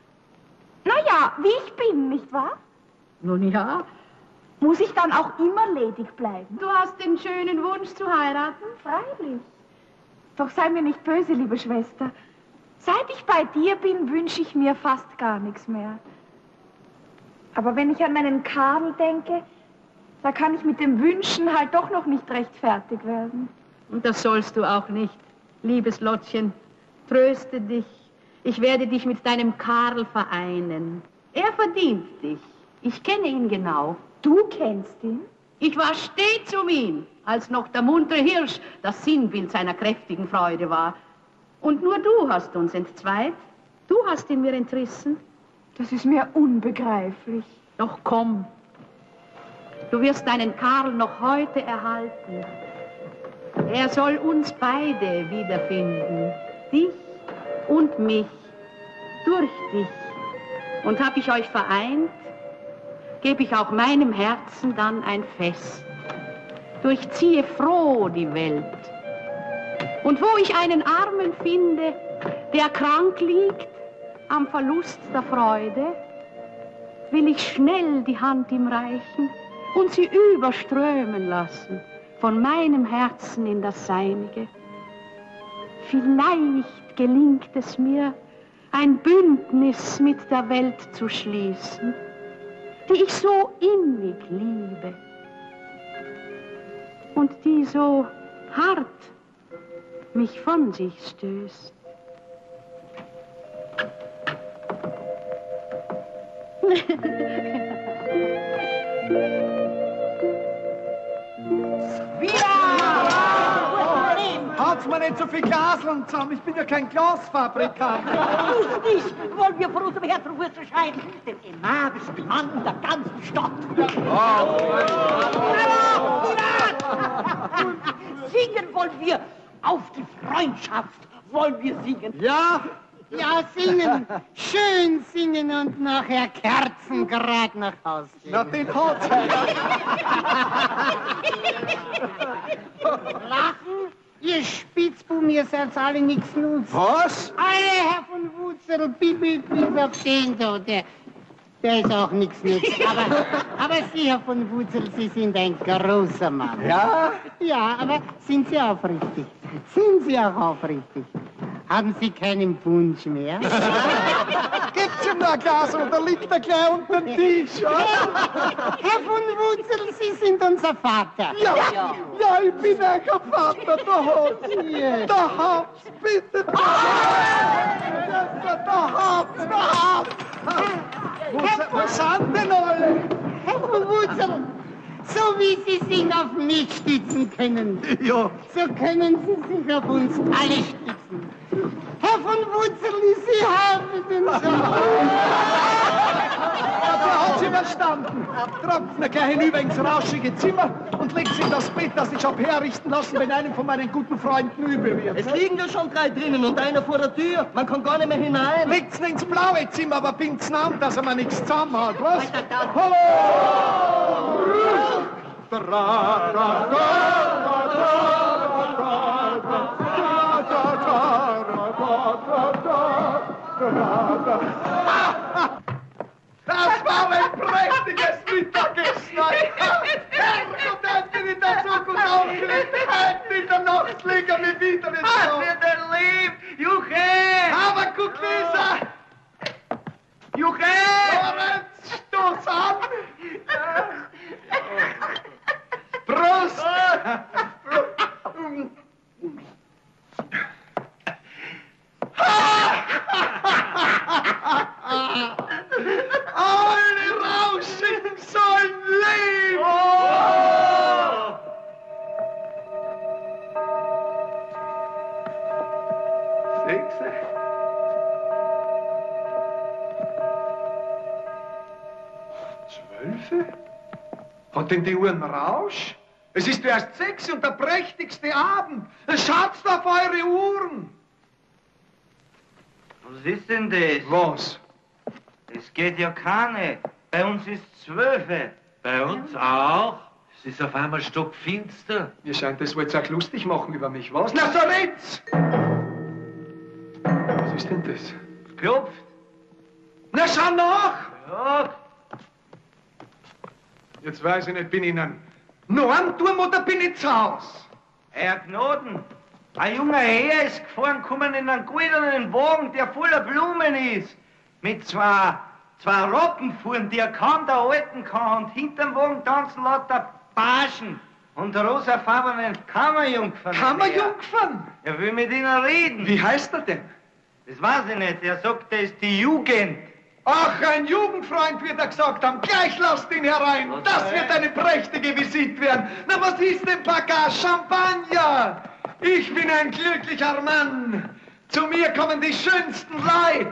naja, wie ich bin, nicht wahr? Nun ja. Muss ich dann auch immer ledig bleiben? Du hast den schönen Wunsch zu heiraten? Freilich. Doch sei mir nicht böse, liebe Schwester. Seit ich bei dir bin, wünsche ich mir fast gar nichts mehr. Aber wenn ich an meinen Karl denke, da kann ich mit dem Wünschen halt doch noch nicht recht fertig werden. Und das sollst du auch nicht, liebes Lottchen. Tröste dich. Ich werde dich mit deinem Karl vereinen. Er verdient dich. Ich kenne ihn genau. Du kennst ihn? Ich war stets um ihn, als noch der muntere Hirsch das Sinnbild seiner kräftigen Freude war. Und nur du hast uns entzweit. Du hast ihn mir entrissen. Das ist mir unbegreiflich. Doch komm. Du wirst deinen Karl noch heute erhalten. Er soll uns beide wiederfinden. Dich und mich. Durch dich. Und hab ich euch vereint, gebe ich auch meinem Herzen dann ein Fest. Durchziehe froh die Welt. Und wo ich einen Armen finde, der krank liegt am Verlust der Freude, will ich schnell die Hand ihm reichen und sie überströmen lassen von meinem Herzen in das Seinige. Vielleicht gelingt es mir, ein Bündnis mit der Welt zu schließen, die ich so innig liebe und die so hart mich von sich stößt. Hat's mir nicht so viel Glaseln zusammen, ich bin ja kein Glasfabrikant. Lustig, wollen wir von unserem Herrn Wurzel scheiden, den energischsten Mann in der ganzen Stadt. Singen wollen wir, auf die Freundschaft wollen wir singen. Ja? Ja, singen. Schön singen und nachher Kerzengrad nach Hause gehen. Na, den hat's. Lachen? Ihr Spitzbuben, ihr seid alle nichts nutz. Was? Alle, Herr von Wutzel, bibbelt bis auf den da, der ist auch nichts nutz. Aber Sie, Herr von Wutzel, Sie sind ein großer Mann. Ja? Ja, aber sind Sie aufrichtig? Sind Sie auch aufrichtig? Haben Sie keinen Wunsch mehr? Gibt's ihm noch ein Glas oder liegt er gleich unter dem Tisch? Ja? Herr von Wutzel, Sie sind unser Vater. Ja, ich bin ein Vater, da habt's, bitte. Da habt's. Wo sind denn alle? Herr von Wutzel, so wie Sie sich auf mich stützen können, Ja. so können Sie sich auf uns alle stützen. Herr von Wutzel, Sie haben den Sohn. Der hat sie verstanden. Tragt ihn gleich hinüber ins rauschige Zimmer und legt sie in das Bett, das ich hab herrichten lassen, wenn einem von meinen guten Freunden übel wird. Es liegen ja schon 3 drinnen und einer vor der Tür. Man kann gar nicht mehr hinein. Legt's ihn ins blaue Zimmer, aber bindt's ihn an, dass er mir nichts zusammen hat, was? Das war ein prächtiges Mittagessen. Herrgott, hat mir in der Zukunft aufgelegt. Heute in der Nacht legen wir wieder mit so. Mir der Lieb, Juche! Aber guck, Lisa! Juche! Lorenz, stoß an! Prost! 12? Hat denn die Uhr einen Rausch? Es ist erst 6 und der prächtigste Abend. Schaut's auf eure Uhren. Was ist denn das? Was? Es geht ja keine. Bei uns ist 12. Bei uns auch. Es ist auf einmal stockfinster. Ihr scheint es wohl auch lustig machen über mich, was? Na, so red's! Was ist denn das? Klopft. Na, schau nach! Ja, Jetzt weiß ich nicht, bin ich in einem Normturm oder bin ich zu Haus? Herr Gnaden, ein junger Herr ist gefahren, gekommen in einen goldenen Wagen, der voller Blumen ist. Mit zwei Rappenfuhren, die er kaum der Alten kann. Und hinterm Wagen tanzen lauter Pagen und rosafarbenen Kammerjungfern. Kammerjungfern? Er will mit ihnen reden. Wie heißt er denn? Das weiß ich nicht. Er sagt, er ist die Jugend. Ach, ein Jugendfreund wird er gesagt haben. Gleich lasst ihn herein. Was Das soll? wird eine prächtige Visite werden. Na, was ist denn Paka? Champagner! Ich bin ein glücklicher Mann. Zu mir kommen die schönsten Leute.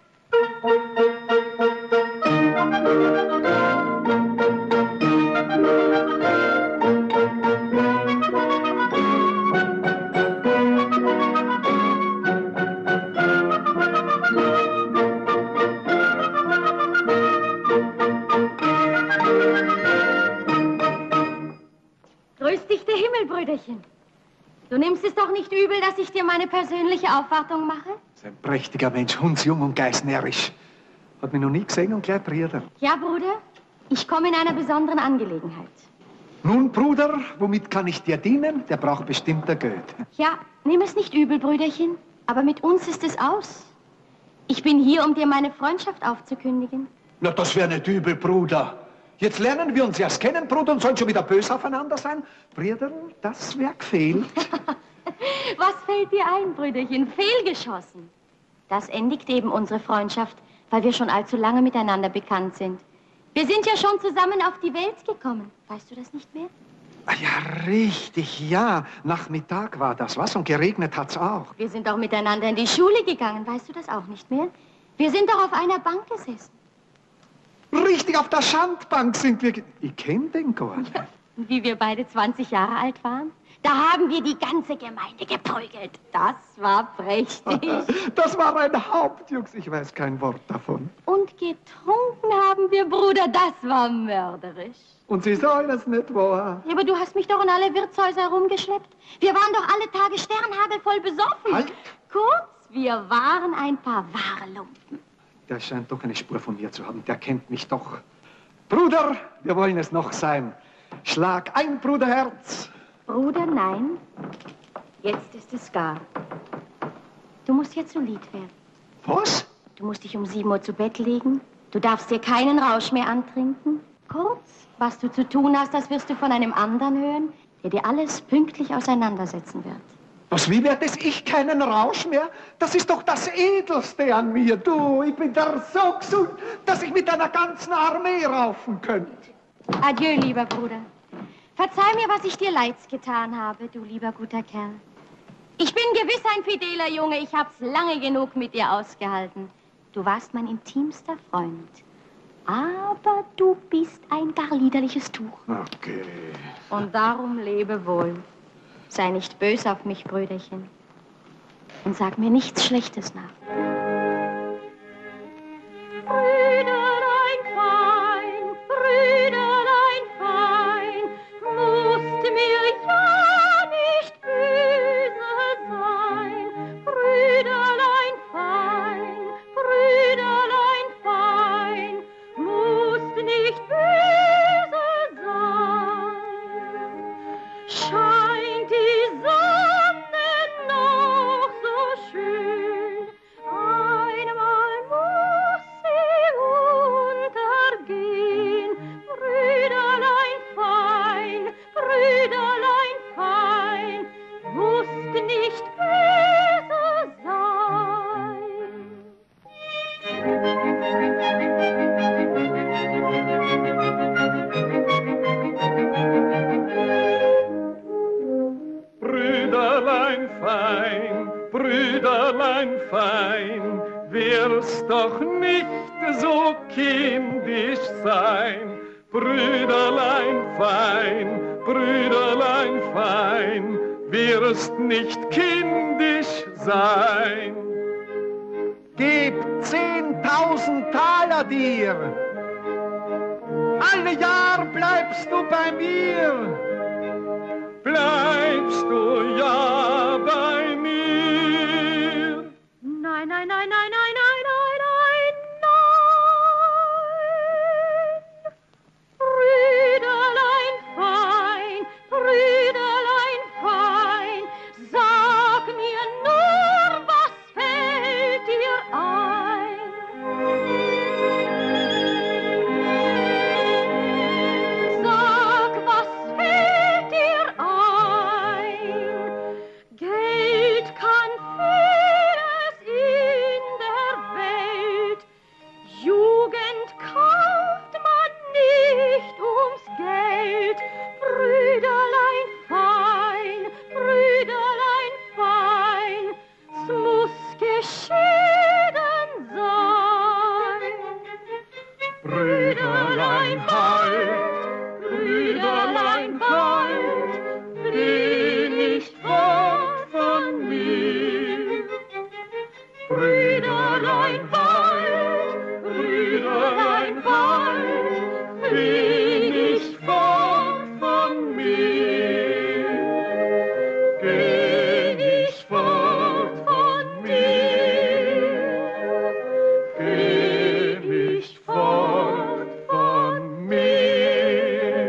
Grüß dich, der Himmel, Brüderchen. Du nimmst es doch nicht übel, dass ich dir meine persönliche Aufwartung mache? Das ist ein prächtiger Mensch, hundsjung und geistnärrisch. Hat mich noch nie gesehen und gleich Brüder. Ja, Bruder, ich komme in einer besonderen Angelegenheit. Nun, Bruder, womit kann ich dir dienen? Der braucht bestimmt der Geld. Ja, nimm es nicht übel, Brüderchen, aber mit uns ist es aus. Ich bin hier, um dir meine Freundschaft aufzukündigen. Na, das wäre nicht übel, Bruder. Jetzt lernen wir uns erst kennen, Bruder, und sollen schon wieder böse aufeinander sein. Brüder, das wäre gefehlt. Was fällt dir ein, Brüderchen? Fehlgeschossen. Das endigt eben unsere Freundschaft, weil wir schon allzu lange miteinander bekannt sind. Wir sind ja schon zusammen auf die Welt gekommen. Weißt du das nicht mehr? Ah, ja, richtig, ja. Nachmittag war das, was? Und geregnet hat's auch. Wir sind auch miteinander in die Schule gegangen. Weißt du das auch nicht mehr? Wir sind doch auf einer Bank gesessen. Richtig, auf der Schandbank sind wir... Ich kenn den gar nicht. Und wie wir beide 20 Jahre alt waren, da haben wir die ganze Gemeinde geprügelt. Das war prächtig. Das war ein Hauptjux, ich weiß kein Wort davon. Und getrunken haben wir, Bruder, das war mörderisch. Und Sie sollen es nicht wahr. Ja, aber du hast mich doch in alle Wirtshäuser herumgeschleppt. Wir waren doch alle Tage sternhagelvoll besoffen. Halt! Kurz, wir waren ein paar wahre Lumpen. Der scheint doch eine Spur von mir zu haben. Der kennt mich doch. Bruder, wir wollen es noch sein. Schlag ein, Bruderherz. Bruder, nein. Jetzt ist es gar. Du musst jetzt solid werden. Was? Du musst dich um 7 Uhr zu Bett legen. Du darfst dir keinen Rausch mehr antrinken. Kurz, was du zu tun hast, das wirst du von einem anderen hören, der dir alles pünktlich auseinandersetzen wird. Was, wie wird es? Ich keinen Rausch mehr? Das ist doch das Edelste an mir. Du, ich bin da so gesund, dass ich mit einer ganzen Armee raufen könnte. Adieu, lieber Bruder. Verzeih mir, was ich dir Leids getan habe, du lieber guter Kerl. Ich bin gewiss ein fideler Junge. Ich hab's lange genug mit dir ausgehalten. Du warst mein intimster Freund. Aber du bist ein gar liederliches Tuch. Okay. Und darum lebe wohl. Sei nicht bös auf mich, Brüderchen. Und sag mir nichts Schlechtes nach. Brüderlein fein, Brüderlein fein, musst mir ja nicht böse sein. Brüderlein fein, Brüderlein fein, musst nicht böse sein. Scheint die Sonne noch so schön, einmal muss sie untergehen. Brüderlein fein, Brüderlein fein, musst nicht böse sein. Brüderlein fein, wirst doch nicht so kindisch sein. Brüderlein fein, Brüderlein fein, wirst nicht kindisch sein. Gib 10.000 Taler dir, alle Jahr bleibst du bei mir. Bleibst du ja bei mir? Nein, nein, nein, nein, nein, nein, nein, nein, nein. Brüderlein fein, Brüderlein fein, sag mir nur, was fällt dir ein? Sag, was fällt dir ein? Geld kann vieles in der Welt, Jugend kauft man nicht ums Geld. Brüderlein fein, Brüderlein fein, 's muss geschieden sein. Brüderlein halt, Brüderlein bald, flieh nicht fort von mir. Brüderlein halt, Brüderlein bald, flieh nicht fort von mir. Geh nicht fort von mir. Geh nicht fort von mir.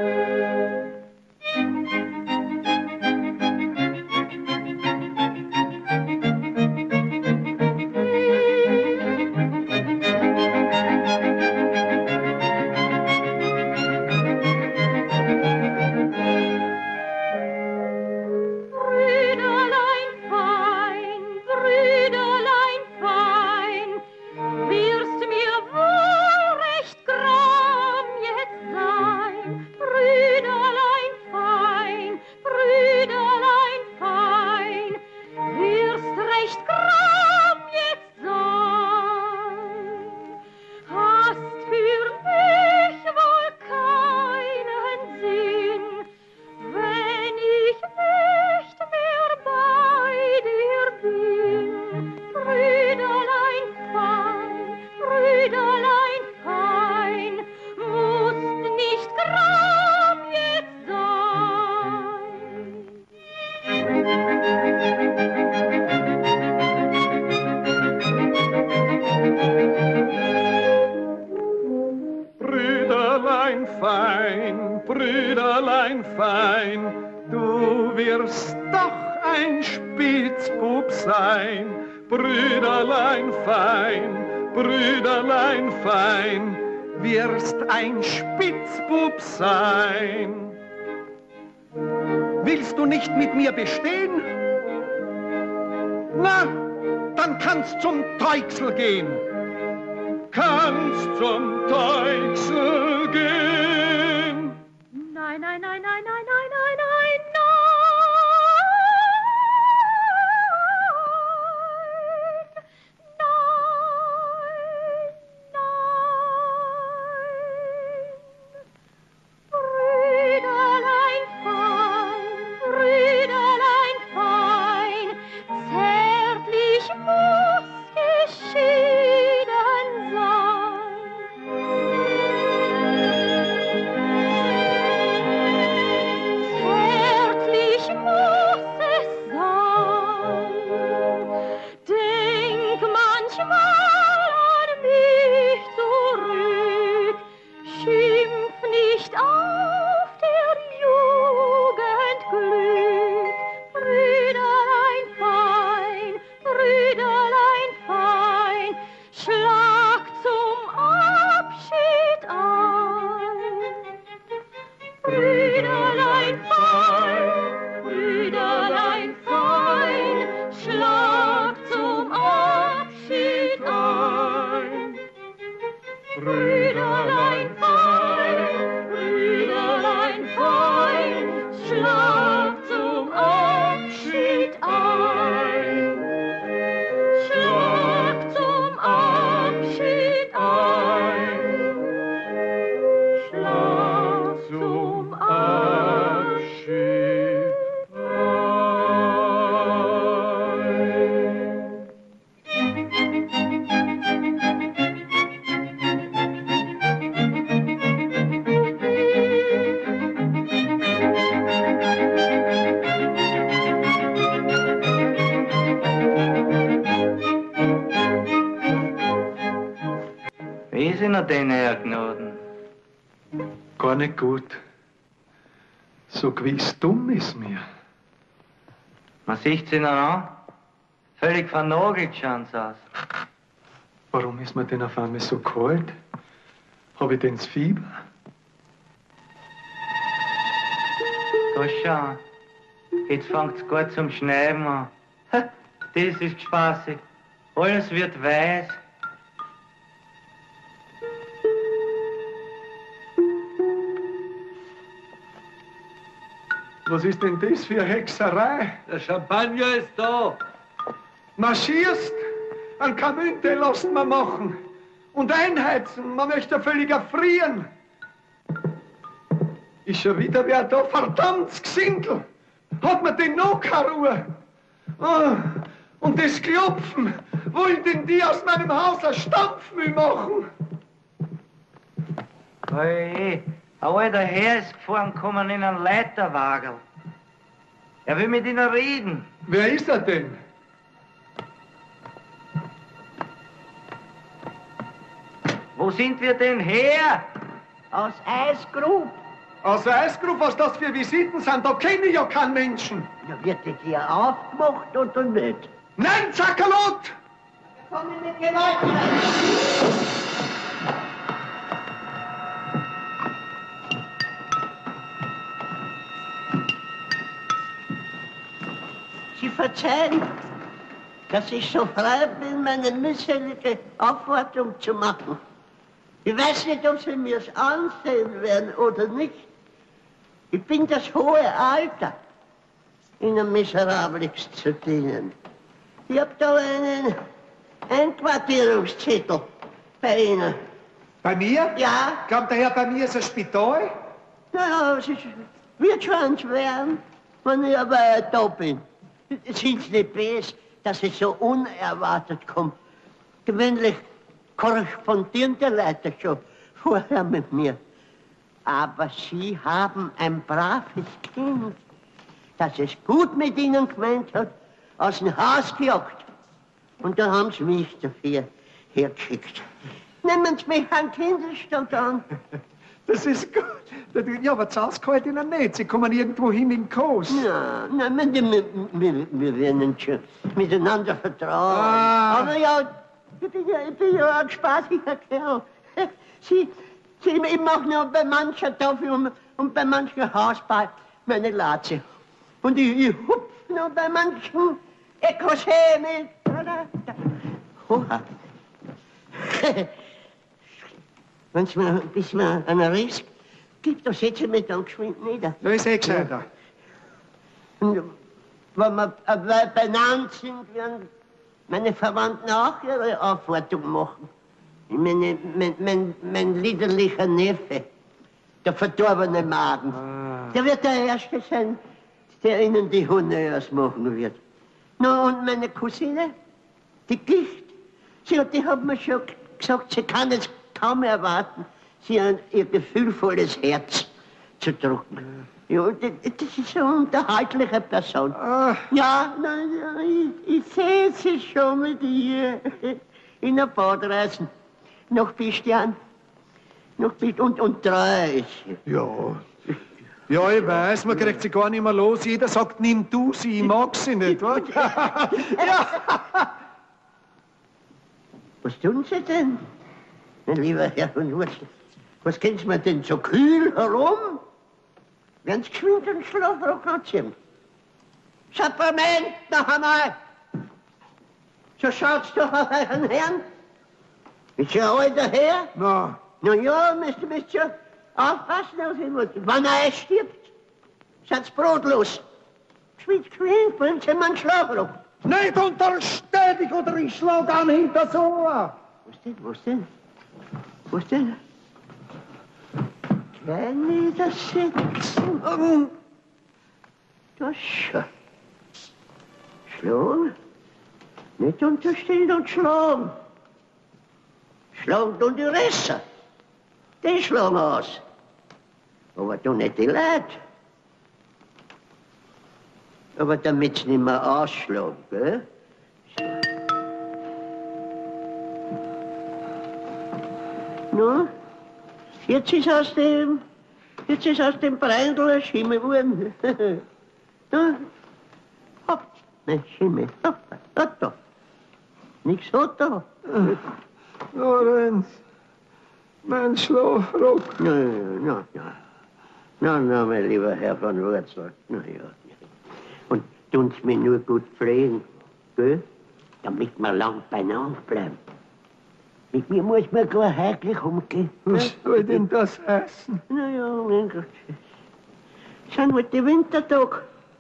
Brüderlein fein, Brüderlein fein, wirst mir wohl recht gram jetzt sein. Brüderlein fein, Brüderlein fein, wirst recht gram jetzt sein. Hast für mich wohl keinen Sinn, wenn ich nicht mehr bei dir bin. Brüderlein fein, Brüderlein fein, musst nicht gram jetzt Brüderlein fein, Brüderlein fein, du wirst doch ein Spitzbub sein. Brüderlein fein, Brüderlein fein, wirst ein Spitzbub sein. Willst du nicht mit mir bestehen? Na, dann kannst zum Teuxel gehen. Kannst zum Teuxel gehen. Nein, nein, nein, nein, nein, nein, nein, nein, Brüderlein fein, Brüderlein fein, zärtlich muss geschieden sein. Zärtlich muss es sein. Denk manchmal an mich zurück, schimpf nicht auf der Jugend Glück. Brüderlein fein, Brüderlein fein, schlag zum Abschied ein. Brüderlein fein, Brüderlein fein, schlag zum Abschied ein. Brüderlein fein, Brüderlein fein, schlag zum Abschied ein. Schlag zum Abschied ein. Schlag Wie ist Ihnen denn, Herr Gnaden? Gar nicht gut. So gewiss dumm ist mir. Man sieht's Ihnen an. Völlig vernagelt schauen Sie aus. Warum ist mir denn auf einmal so kalt? Hab ich denn das Fieber? Da schau. Jetzt fängt's gut zum Schneiden an. Ha, das ist spaßig. Alles wird weiß. Was ist denn das für eine Hexerei? Der Champagner ist da. Marschierst? Ein Kamünte lassen wir machen. Und einheizen. Man möchte völlig erfrieren. Ist schon wieder wer da? Verdammt's Gesindel! Hat man denn noch keine Ruhe? Ah, und das Klopfen. Wollen denn die aus meinem Haus ein Stampfmühl machen? Oje, ein alter Herr ist gefahren gekommen in einen Leiterwagel. Er will mit Ihnen reden. Wer ist er denn? Wo sind wir denn her? Aus Eisgrub. Aus Eisgrub, was das für Visiten sind, da kenne ich ja keinen Menschen. Ja, wird das hier aufgemacht oder nicht? Nein, Zakalot! Komm mit Gewalt rein! Sie verzeihen, dass ich so frei bin, meine misshellige Aufwartung zu machen. Ich weiß nicht, ob Sie mir es ansehen werden oder nicht. Ich bin das hohe Alter, Ihnen miserabelst zu dienen. Ich hab da einen Einquartierungszettel bei Ihnen. Bei mir? Ja. Glaubt der Herr, bei mir ist ein Spital? Ja, es wird schon werden, wenn ich aber da bin. Sind Sie nicht böse, dass es so unerwartet kommt? Gewöhnlich korrespondieren die Leute schon vorher mit mir. Aber Sie haben ein braves Kind, das es gut mit Ihnen gemeint hat, aus dem Haus gejagt. Und da haben Sie mich dafür hergeschickt. Nehmen Sie mich an Kinderstand an. Das ist gut. Ja, aber zu Hause gehört Ihnen nicht. Sie kommen irgendwo hin in den Kurs. Ja, nein, wir werden uns schon miteinander vertrauen. Ah. Aber ja, ich bin ja ein spaßiger Kerl. Ich mache nur bei mancher Tafel und bei manchen Hausball meine Latze. Und ich hupf nur bei manchen Ekosee mit. Oha. Wenn es mir ein bisschen einen Riss gibt, dann setze ich mich dann geschwind nieder. Da ist eh gescheiter. Und wenn wir beieinander sind, werden meine Verwandten auch ihre Aufwartung machen. Ich meine, mein liederlicher Neffe, der verdorbene Magen, der wird der Erste sein, der Ihnen die Honneurs machen wird. Na, und meine Cousine, die Gicht, die hat mir schon gesagt, sie kann es kaum erwarten, sie an ihr gefühlvolles Herz zu drücken. Ja, das ist eine unterhaltliche Person. Ja, ich sehe sie schon mit ihr in ein Bad reisen. Noch Bistian. Und treu ist sie. Ja. Ja, ich weiß, man kriegt sie gar nicht mehr los. Jeder sagt, nimm du sie, ich mag sie nicht, was? Ja. Was tun Sie denn, mein lieber Herr von Wurzel? Was gehen Sie mir denn so kühl herum? Werden Sie geschwind einen Schlafrock anziehen? Sapperment, noch einmal! So schaut's doch auf euren Herrn. Ist ja ein alter Herr? Na. Na ja, müsst schon aufpassen auf ihn. Wenn er stirbt, seid's brotlos. Geschwind, bringt Sie mir einen Schlafrock. Nicht untersteh dich oder ich schlag an hinter so. Was denn? Klein niedersetzen. Das schon. Schlagen? Nicht unterstehen und schlagen. Schlagen tun die Resser. Die schlagen aus. Aber du nicht die Leute. Aber damit sie nicht mehr ausschlagen, gell? No, jetzt ist aus dem Breindl ein Schimmel geworden. No, hopp, ein Schimmel, hopp, da. Nichts hat da. Lorenz, mein Schlafrock. Na, mein lieber Herr von Wurzel. Na ja. Und tun's mir nur gut pflegen, gell? Damit wir lang beieinander bleiben. Mit mir muss man gar heiklich umgehen. Was soll denn das heißen? Na ja, mein Gott. Es sind halt die Wintertage.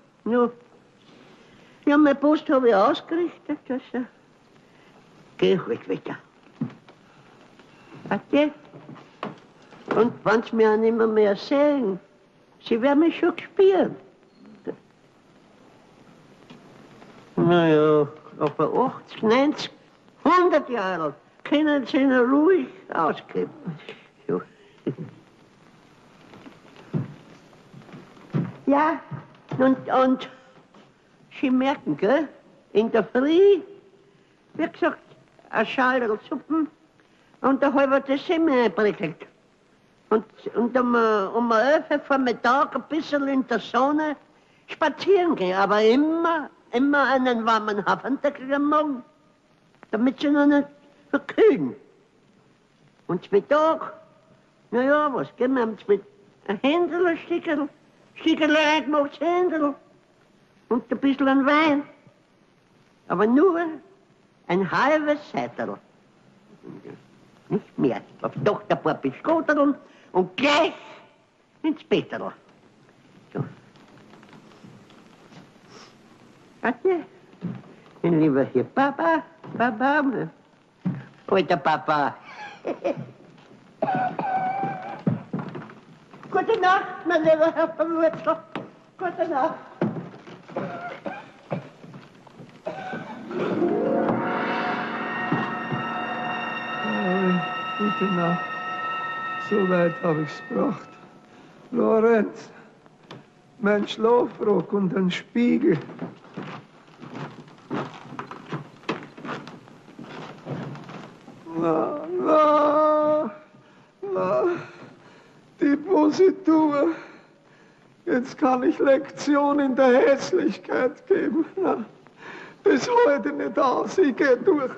Ja, meine Post habe ich ausgerichtet, dass geh halt wieder. Warte. Und wenn Sie mich auch nicht mehr sehen, Sie werden mich schon spüren. Naja, aber 80, 90, 100 Jahre alt können Sie noch ruhig ausgeben. So. Ja, und Sie merken, gell? In der Früh, wie gesagt, ein Schal Suppen und ein halber Semmel einprickelt. Und um 11 Uhr vor Mittag ein bisschen in der Sonne spazieren gehen, aber immer einen warmen Hafendeckel am Morgen, damit sie noch nicht verkühlen. Und zum Mittag, naja, was geben wir mit ein Händel, ein Stückel eingemachtes Händel und ein bisschen Wein. Aber nur ein halbes Seitel. Nicht mehr. Auf doch ein paar Biskoterl und gleich ins Betterl. So. Warte. Mein lieber hier Papa, alter Papa. Gute Nacht, mein lieber Herr von Wurzel. Gute Nacht. Gute Nacht. So weit habe ich's gebracht. Lorenz, mein Schlafrock und ein Spiegel. Die Positur. Jetzt kann ich Lektion in der Hässlichkeit geben. Na, bis heute nicht aus. Ich gehe durch.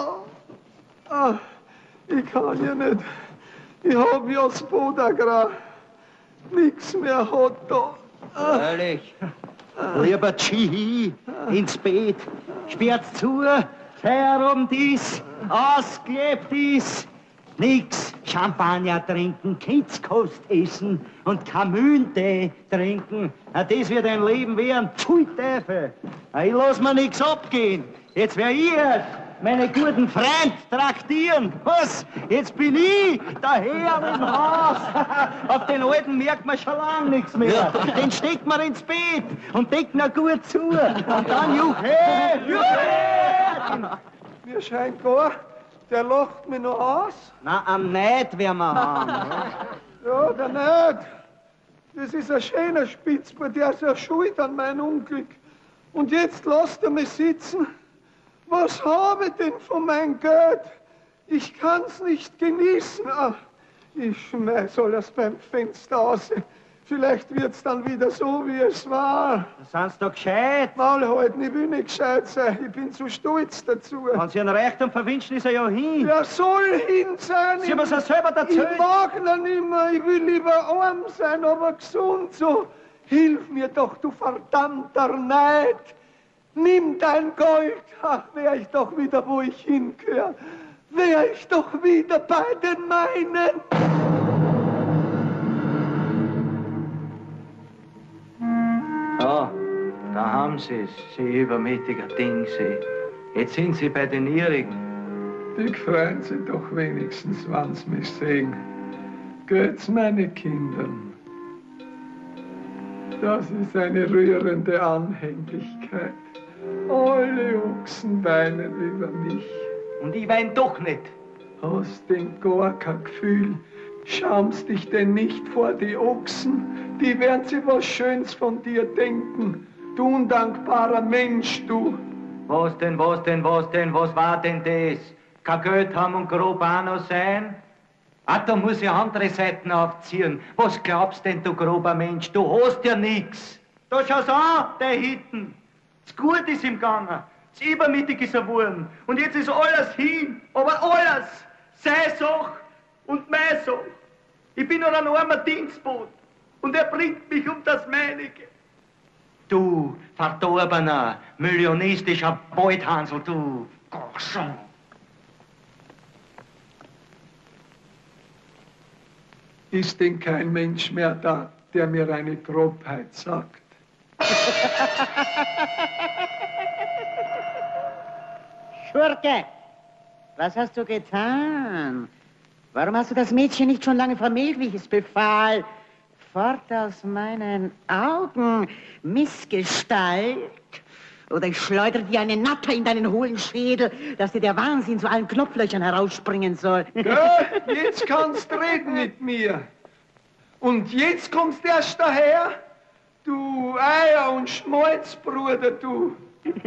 Ich kann ja nicht. Ich hab ja das Podagra. Nix mehr hat da. Ehrlich. Lieber Tschihi, ins Bett. Sperrt's zu, Feierabend ist, ausgelebt ist. Nix Champagner trinken, Kindskost essen und Kamüntee trinken. Das wird ein Leben wie ein Pfui-Teufel. Ich lass mir nix abgehen. Jetzt wär ich meine guten Freund traktieren. Was? Jetzt bin ich der Herr im Haus. Auf den Alten merkt man schon lange nichts mehr. Den steckt man ins Bett und deckt ihn gut zu. Und dann Juche, Juche! Mir scheint gar, der lacht mich noch aus. Na, am Neid werden wir haben. Ja, der Neid. Das ist ein schöner Spitzbub, der ist ja schuld an mein Unglück. Und jetzt lasst er mich sitzen. Was habe ich denn von meinem Geld? Ich kann's nicht genießen. Ach, ich schmeiß alles beim Fenster aus. Vielleicht wird's dann wieder so, wie es war. Da sind's doch gescheit. Mal halten, ich will nicht gescheit sein. Ich bin zu stolz dazu. Wenn Sie ein Reichtum verwünschen, ist er ja hin. Er soll hin sein. Sie haben es ja selber erzählt. Ich mag ihn nicht mehr. Ich will lieber arm sein, aber gesund so. Hilf mir doch, du verdammter Neid. Nimm dein Gold. Ach, wär ich doch wieder, wo ich hingehöre. Wär ich doch wieder bei den meinen. Ja, da haben Sie es, Sie übermütiger Ding, Sie. Jetzt sind Sie bei den Ihrigen. Die freuen sich doch wenigstens, wenn sie mich sehen. Geht's, meine Kinder? Das ist eine rührende Anhänglichkeit. Alle Ochsen weinen über mich. Und ich wein doch nicht. Hast denn gar kein Gefühl? Schamst dich denn nicht vor die Ochsen? Die werden sich was Schönes von dir denken. Du undankbarer Mensch, du. Was denn, was war denn das? Kein Geld haben und grob auch noch sein? Da muss ich andere Seiten aufziehen. Was glaubst denn, du grober Mensch? Du hast ja nix. Da schau's an, der Hitten. Das Gut ist im Gange. Das Übermittig ist er geworden. Und jetzt ist alles hin. Aber alles. Seine Sache und meine Sache. Ich bin nur ein armer Dienstbote. Und er bringt mich um das Meinige. Du, verdorbener, millionistischer Beuthansel, du. Gorschon. Ist denn kein Mensch mehr da, der mir eine Grobheit sagt? Schurke, was hast du getan? Warum hast du das Mädchen nicht schon lange vermählt, wie ich es befahl? Fort aus meinen Augen, Missgestalt. Oder ich schleudere dir eine Natter in deinen hohlen Schädel, dass dir der Wahnsinn zu allen Knopflöchern herausspringen soll. Ja, jetzt kannst du reden mit mir. Und jetzt kommst du erst daher, du Eier- und Schmalzbruder, du.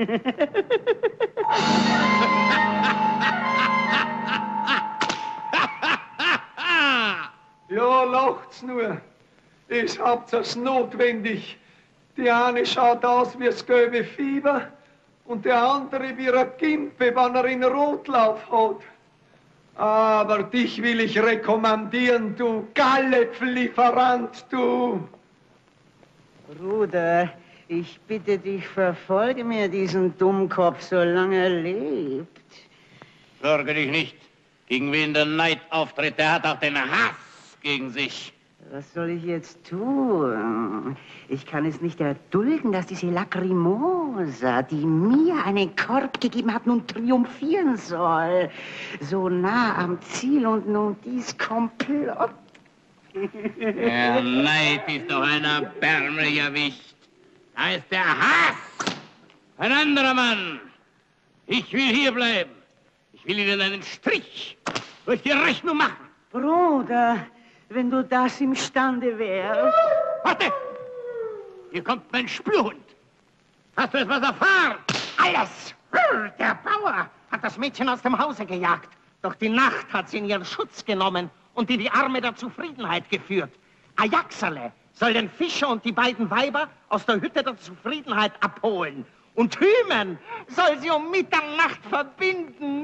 Ja, lacht's nur. Es habt ihr's notwendig. Die eine schaut aus wie das gelbe Fieber und der andere wie ein Gimpe, wenn er in Rotlauf hat. Aber dich will ich rekommandieren, du Gallepflieferant, du. Bruder, ich bitte dich, verfolge mir diesen Dummkopf, solange er lebt. Sorge dich nicht. Gegen wen der Neid auftritt, der hat auch den Hass gegen sich. Was soll ich jetzt tun? Ich kann es nicht erdulden, dass diese Lacrimosa, die mir einen Korb gegeben hat, nun triumphieren soll. So nah am Ziel und nun dies Komplott. Der Neid ist doch ein erbärmlicher Wicht. Da ist der Hass. Ein anderer Mann. Ich will hier bleiben. Ich will Ihnen einen Strich durch die Rechnung machen. Bruder, wenn du das imstande wärst. Warte! Hier kommt mein Spürhund. Hast du etwas erfahren? Alles! Der Bauer hat das Mädchen aus dem Hause gejagt. Doch die Nacht hat sie in ihren Schutz genommen und in die Arme der Zufriedenheit geführt. Ajaxerle soll den Fischer und die beiden Weiber aus der Hütte der Zufriedenheit abholen. Und Hymen soll sie um Mitternacht verbinden.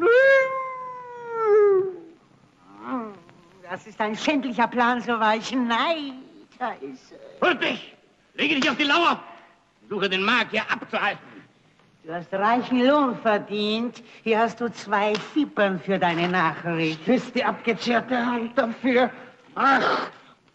Das ist ein schändlicher Plan, so weich Neid. Da ist Hört dich! Lege dich auf die Lauer! Suche den Magier abzuhalten. Du hast reichen Lohn verdient. Hier hast du 2 Fippern für deine Nachricht. Küss die abgezehrte Hand dafür. Ach,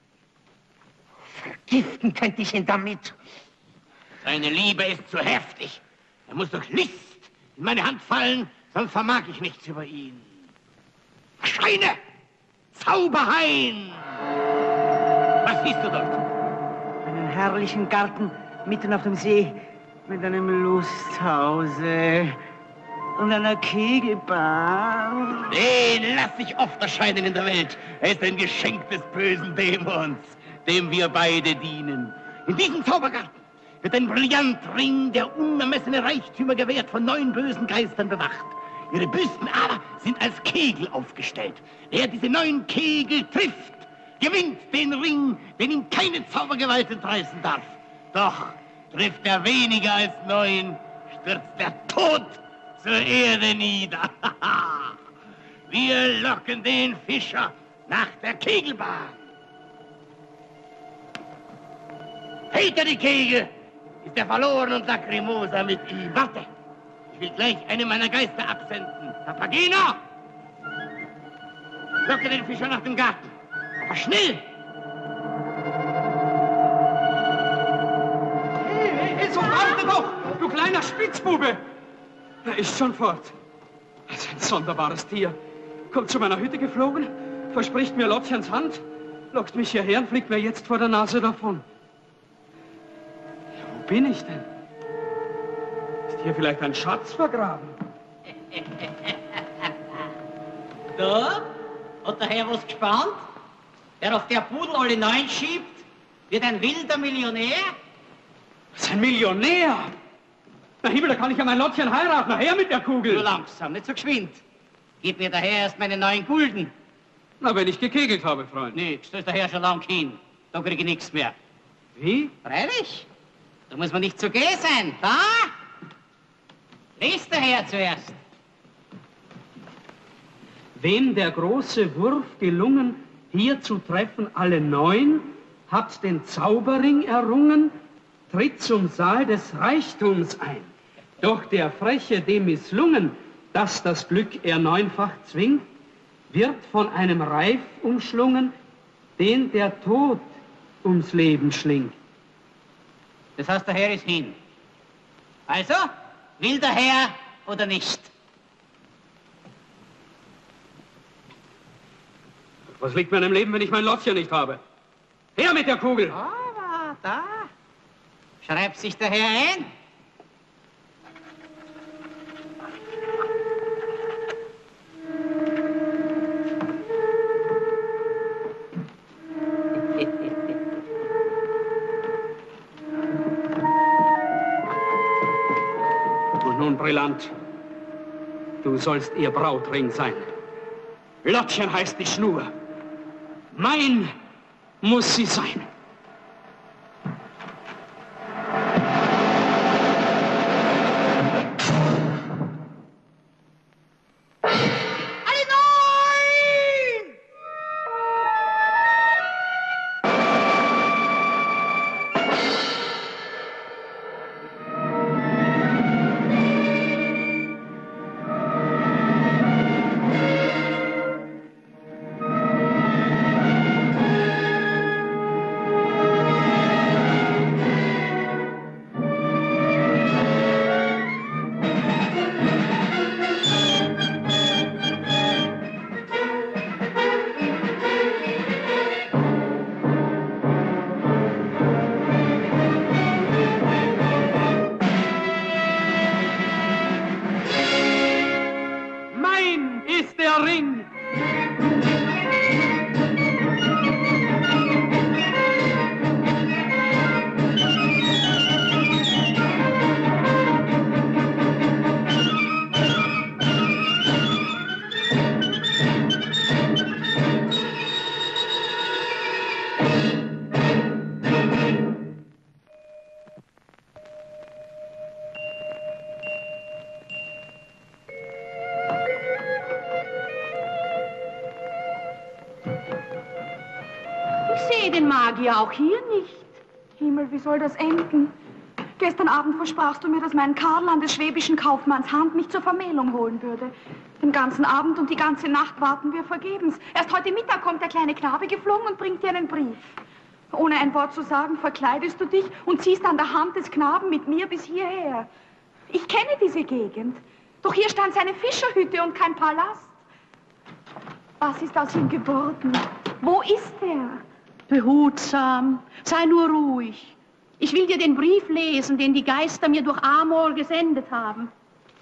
vergiften könnte ich ihn damit. Seine Liebe ist zu heftig. Er muss durch List in meine Hand fallen, sonst vermag ich nichts über ihn. Erscheine! Zauberhain! Was siehst du dort? Einen herrlichen Garten mitten auf dem See mit einem Lusthause und einer Kegelbahn. Den lass ich oft erscheinen in der Welt. Er ist ein Geschenk des bösen Dämons, dem wir beide dienen. In diesem Zaubergarten wird ein Brillantring, der unermessene Reichtümer gewährt, von 9 bösen Geistern bewacht. Ihre Büsten aber sind als Kegel aufgestellt. Wer diese 9 Kegel trifft, gewinnt den Ring, den ihm keine Zaubergewalt entreißen darf. Doch trifft er weniger als 9, stürzt der Tod zur Erde nieder. Wir locken den Fischer nach der Kegelbahn. Hält er die Kegel, ist er verloren und Lacrimosa mit ihm. Warte, ich will gleich einen meiner Geister absenden. Papageno! Locke den Fischer nach dem Garten. Aber schnell! So warte doch, du kleiner Spitzbube! Er ist schon fort. Das ist ein sonderbares Tier. Kommt zu meiner Hütte geflogen, verspricht mir Lottchens Hand, lockt mich hierher und fliegt mir jetzt vor der Nase davon. Ja, wo bin ich denn? Ist hier vielleicht ein Schatz vergraben? Da? Hat der Herr was gespannt? Wer auf der Pudel alle 9 schiebt, wird ein wilder Millionär? Das ist ein Millionär! Na Himmel, da kann ich ja mein Lottchen heiraten. Na her mit der Kugel! Nur langsam, nicht so geschwind. Gib mir daher erst meine 9 Gulden. Na, wenn ich gekegelt habe, Freund. Nix, das ist der Herr schon lang hin. Da krieg ich nichts mehr. Wie? Freilich. Da muss man nicht zu G sein. Da! Lies der Herr zuerst. Wem der große Wurf gelungen, hier zu treffen alle 9, hat den Zauberring errungen, tritt zum Saal des Reichtums ein. Doch der Freche, dem misslungen, dass das Glück er 9-fach zwingt, wird von einem Reif umschlungen, den der Tod ums Leben schlingt. Das heißt, der Herr ist hin. Also, will der Herr oder nicht? Was liegt mir an dem Leben, wenn ich mein Lottchen nicht habe? Her mit der Kugel! Aber da schreibt sich der Herr ein. Und nun, Brillant, du sollst ihr Brautring sein. Lottchen heißt die Schnur. Mein muss sie sein. Auch hier nicht. Himmel, wie soll das enden? Gestern Abend versprachst du mir, dass mein Karl an des schwäbischen Kaufmanns Hand mich zur Vermählung holen würde. Den ganzen Abend und die ganze Nacht warten wir vergebens. Erst heute Mittag kommt der kleine Knabe geflogen und bringt dir einen Brief. Ohne ein Wort zu sagen, verkleidest du dich und ziehst an der Hand des Knaben mit mir bis hierher. Ich kenne diese Gegend. Doch hier stand seine Fischerhütte und kein Palast. Was ist aus ihm geworden? Wo ist er? Behutsam, sei nur ruhig. Ich will dir den Brief lesen, den die Geister mir durch Amor gesendet haben.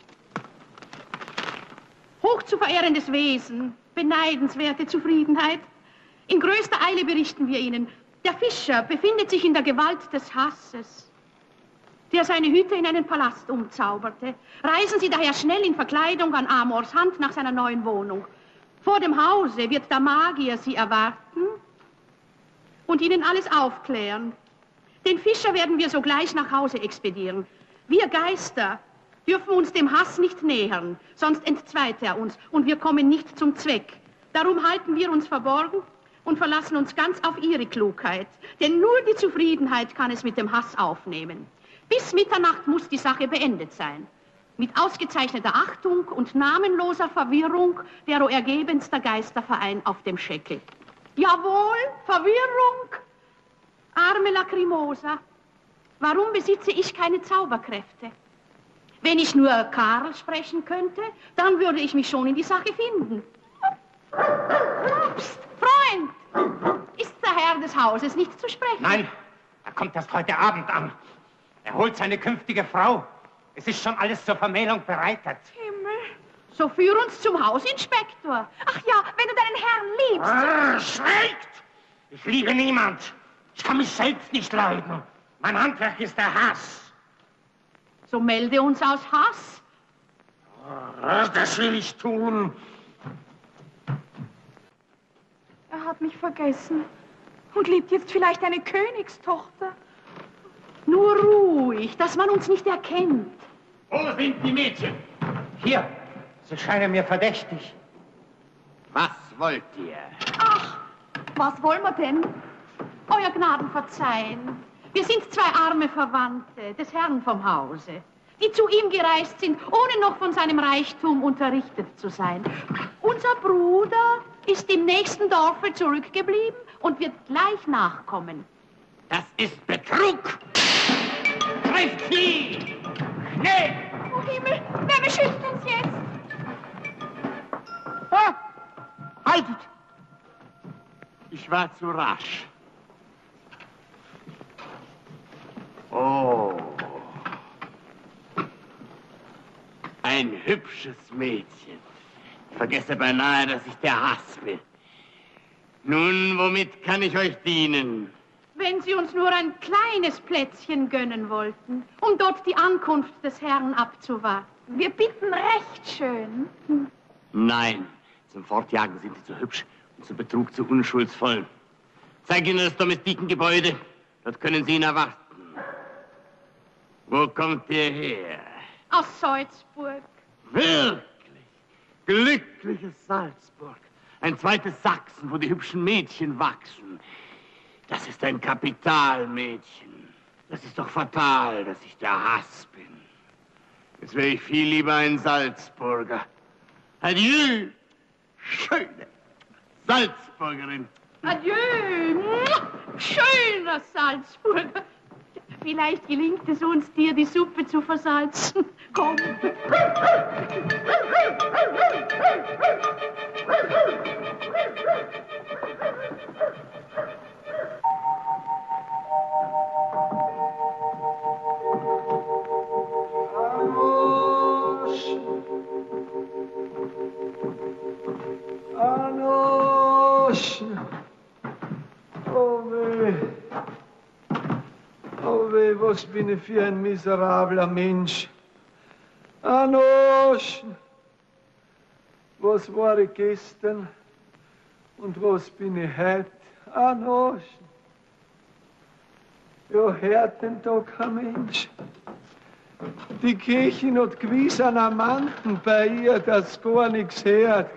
Hoch zu verehrendes Wesen, beneidenswerte Zufriedenheit. In größter Eile berichten wir Ihnen, der Fischer befindet sich in der Gewalt des Hasses, der seine Hütte in einen Palast umzauberte. Reisen Sie daher schnell in Verkleidung an Amors Hand nach seiner neuen Wohnung. Vor dem Hause wird der Magier Sie erwarten und Ihnen alles aufklären. Den Fischer werden wir sogleich nach Hause expedieren. Wir Geister dürfen uns dem Hass nicht nähern, sonst entzweit er uns und wir kommen nicht zum Zweck. Darum halten wir uns verborgen und verlassen uns ganz auf Ihre Klugheit. Denn nur die Zufriedenheit kann es mit dem Hass aufnehmen. Bis Mitternacht muss die Sache beendet sein. Mit ausgezeichneter Achtung und namenloser Verwirrung der ergebenster Geisterverein auf dem Scheckel. Jawohl, Verwirrung. Arme Lacrimosa, warum besitze ich keine Zauberkräfte? Wenn ich nur Karl sprechen könnte, dann würde ich mich schon in die Sache finden. Psst, Freund, ist der Herr des Hauses nicht zu sprechen? Nein, er kommt erst heute Abend an. Er holt seine künftige Frau. Es ist schon alles zur Vermählung bereitet. Himmel. So führ uns zum Hausinspektor. Ach ja, wenn du deinen Herrn liebst. Schweigt! Ich liebe niemand. Ich kann mich selbst nicht leiden. Mein Handwerk ist der Hass. So melde uns aus Hass. Das will ich tun. hat mich vergessen und liebt jetzt vielleicht eine Königstochter. Nur ruhig, dass man uns nicht erkennt. Wo sind die Mädchen? Hier, sie scheinen mir verdächtig. Was wollt ihr? Ach, was wollen wir denn? Euer Gnaden verzeihen. Wir sind zwei arme Verwandte des Herrn vom Hause, die zu ihm gereist sind, ohne noch von seinem Reichtum unterrichtet zu sein. Unser Bruder ist im nächsten Dorfe zurückgeblieben und wird gleich nachkommen. Das ist Betrug! Greift sie! Schnell! Oh Himmel, wer beschützt uns jetzt? Ah, haltet! Ich war zu rasch. Oh. Ein hübsches Mädchen. Ich vergesse beinahe, dass ich der Hass bin. Nun, womit kann ich euch dienen? Wenn Sie uns nur ein kleines Plätzchen gönnen wollten, um dort die Ankunft des Herrn abzuwarten. Wir bitten recht schön. Nein, zum Fortjagen sind Sie zu hübsch und zum Betrug zu unschuldsvoll. Zeig Ihnen das Domestikengebäude, dort können Sie ihn erwarten. Wo kommt ihr her? Aus Salzburg. Wirklich? Glückliches Salzburg. Ein zweites Sachsen, wo die hübschen Mädchen wachsen. Das ist ein Kapitalmädchen. Das ist doch fatal, dass ich der Hass bin. Jetzt wäre ich viel lieber ein Salzburger. Adieu, schöne Salzburgerin. Adieu, schöner Salzburger. Vielleicht gelingt es uns, dir die Suppe zu versalzen. Komm. Anosch! Oh weh! Oh weh, was bin ich für ein miserabler Mensch! Anosch! Was war ich gestern und was bin ich heute? Anosch! Ja, hört denn da kein Mensch? Die Kirche hat gewiss einen Amanten bei ihr, dass gar nichts hört.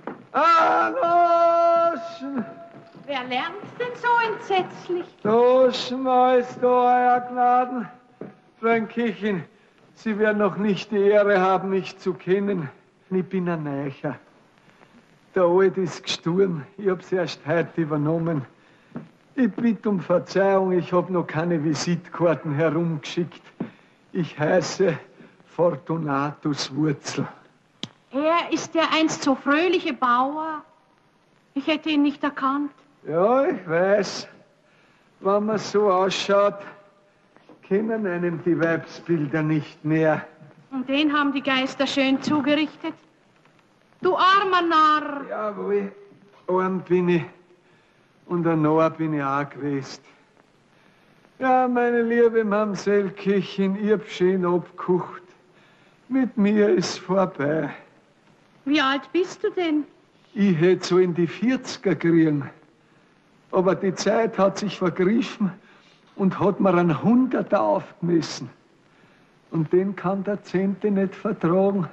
Anosch! Wer lernt denn so entsetzlich? Da schmeißt euer Gnaden. Frankchen, Sie werden noch nicht die Ehre haben, mich zu kennen. Ich bin ein Neucher. Der Alte ist gestorben. Ich hab's erst heute übernommen. Ich bitte um Verzeihung, ich habe noch keine Visitkarten herumgeschickt. Ich heiße Fortunatus Wurzel. Er ist der einst so fröhliche Bauer. Ich hätte ihn nicht erkannt. Ja, ich weiß. Wenn man so ausschaut, kennen einem die Weibsbilder nicht mehr. Und den haben die Geister schön zugerichtet. Du armer Narr. Jawohl, arm bin ich. Und ein Narr bin ich auch gewesen. Ja, meine liebe Mamsellkirchen, ich hab schön abgekocht. Mit mir ist vorbei. Wie alt bist du denn? Ich hätte so in die 40er kriegen. Aber die Zeit hat sich vergriffen und hat mir einen 100er aufgemessen. Und den kann der Zehnte nicht vertragen.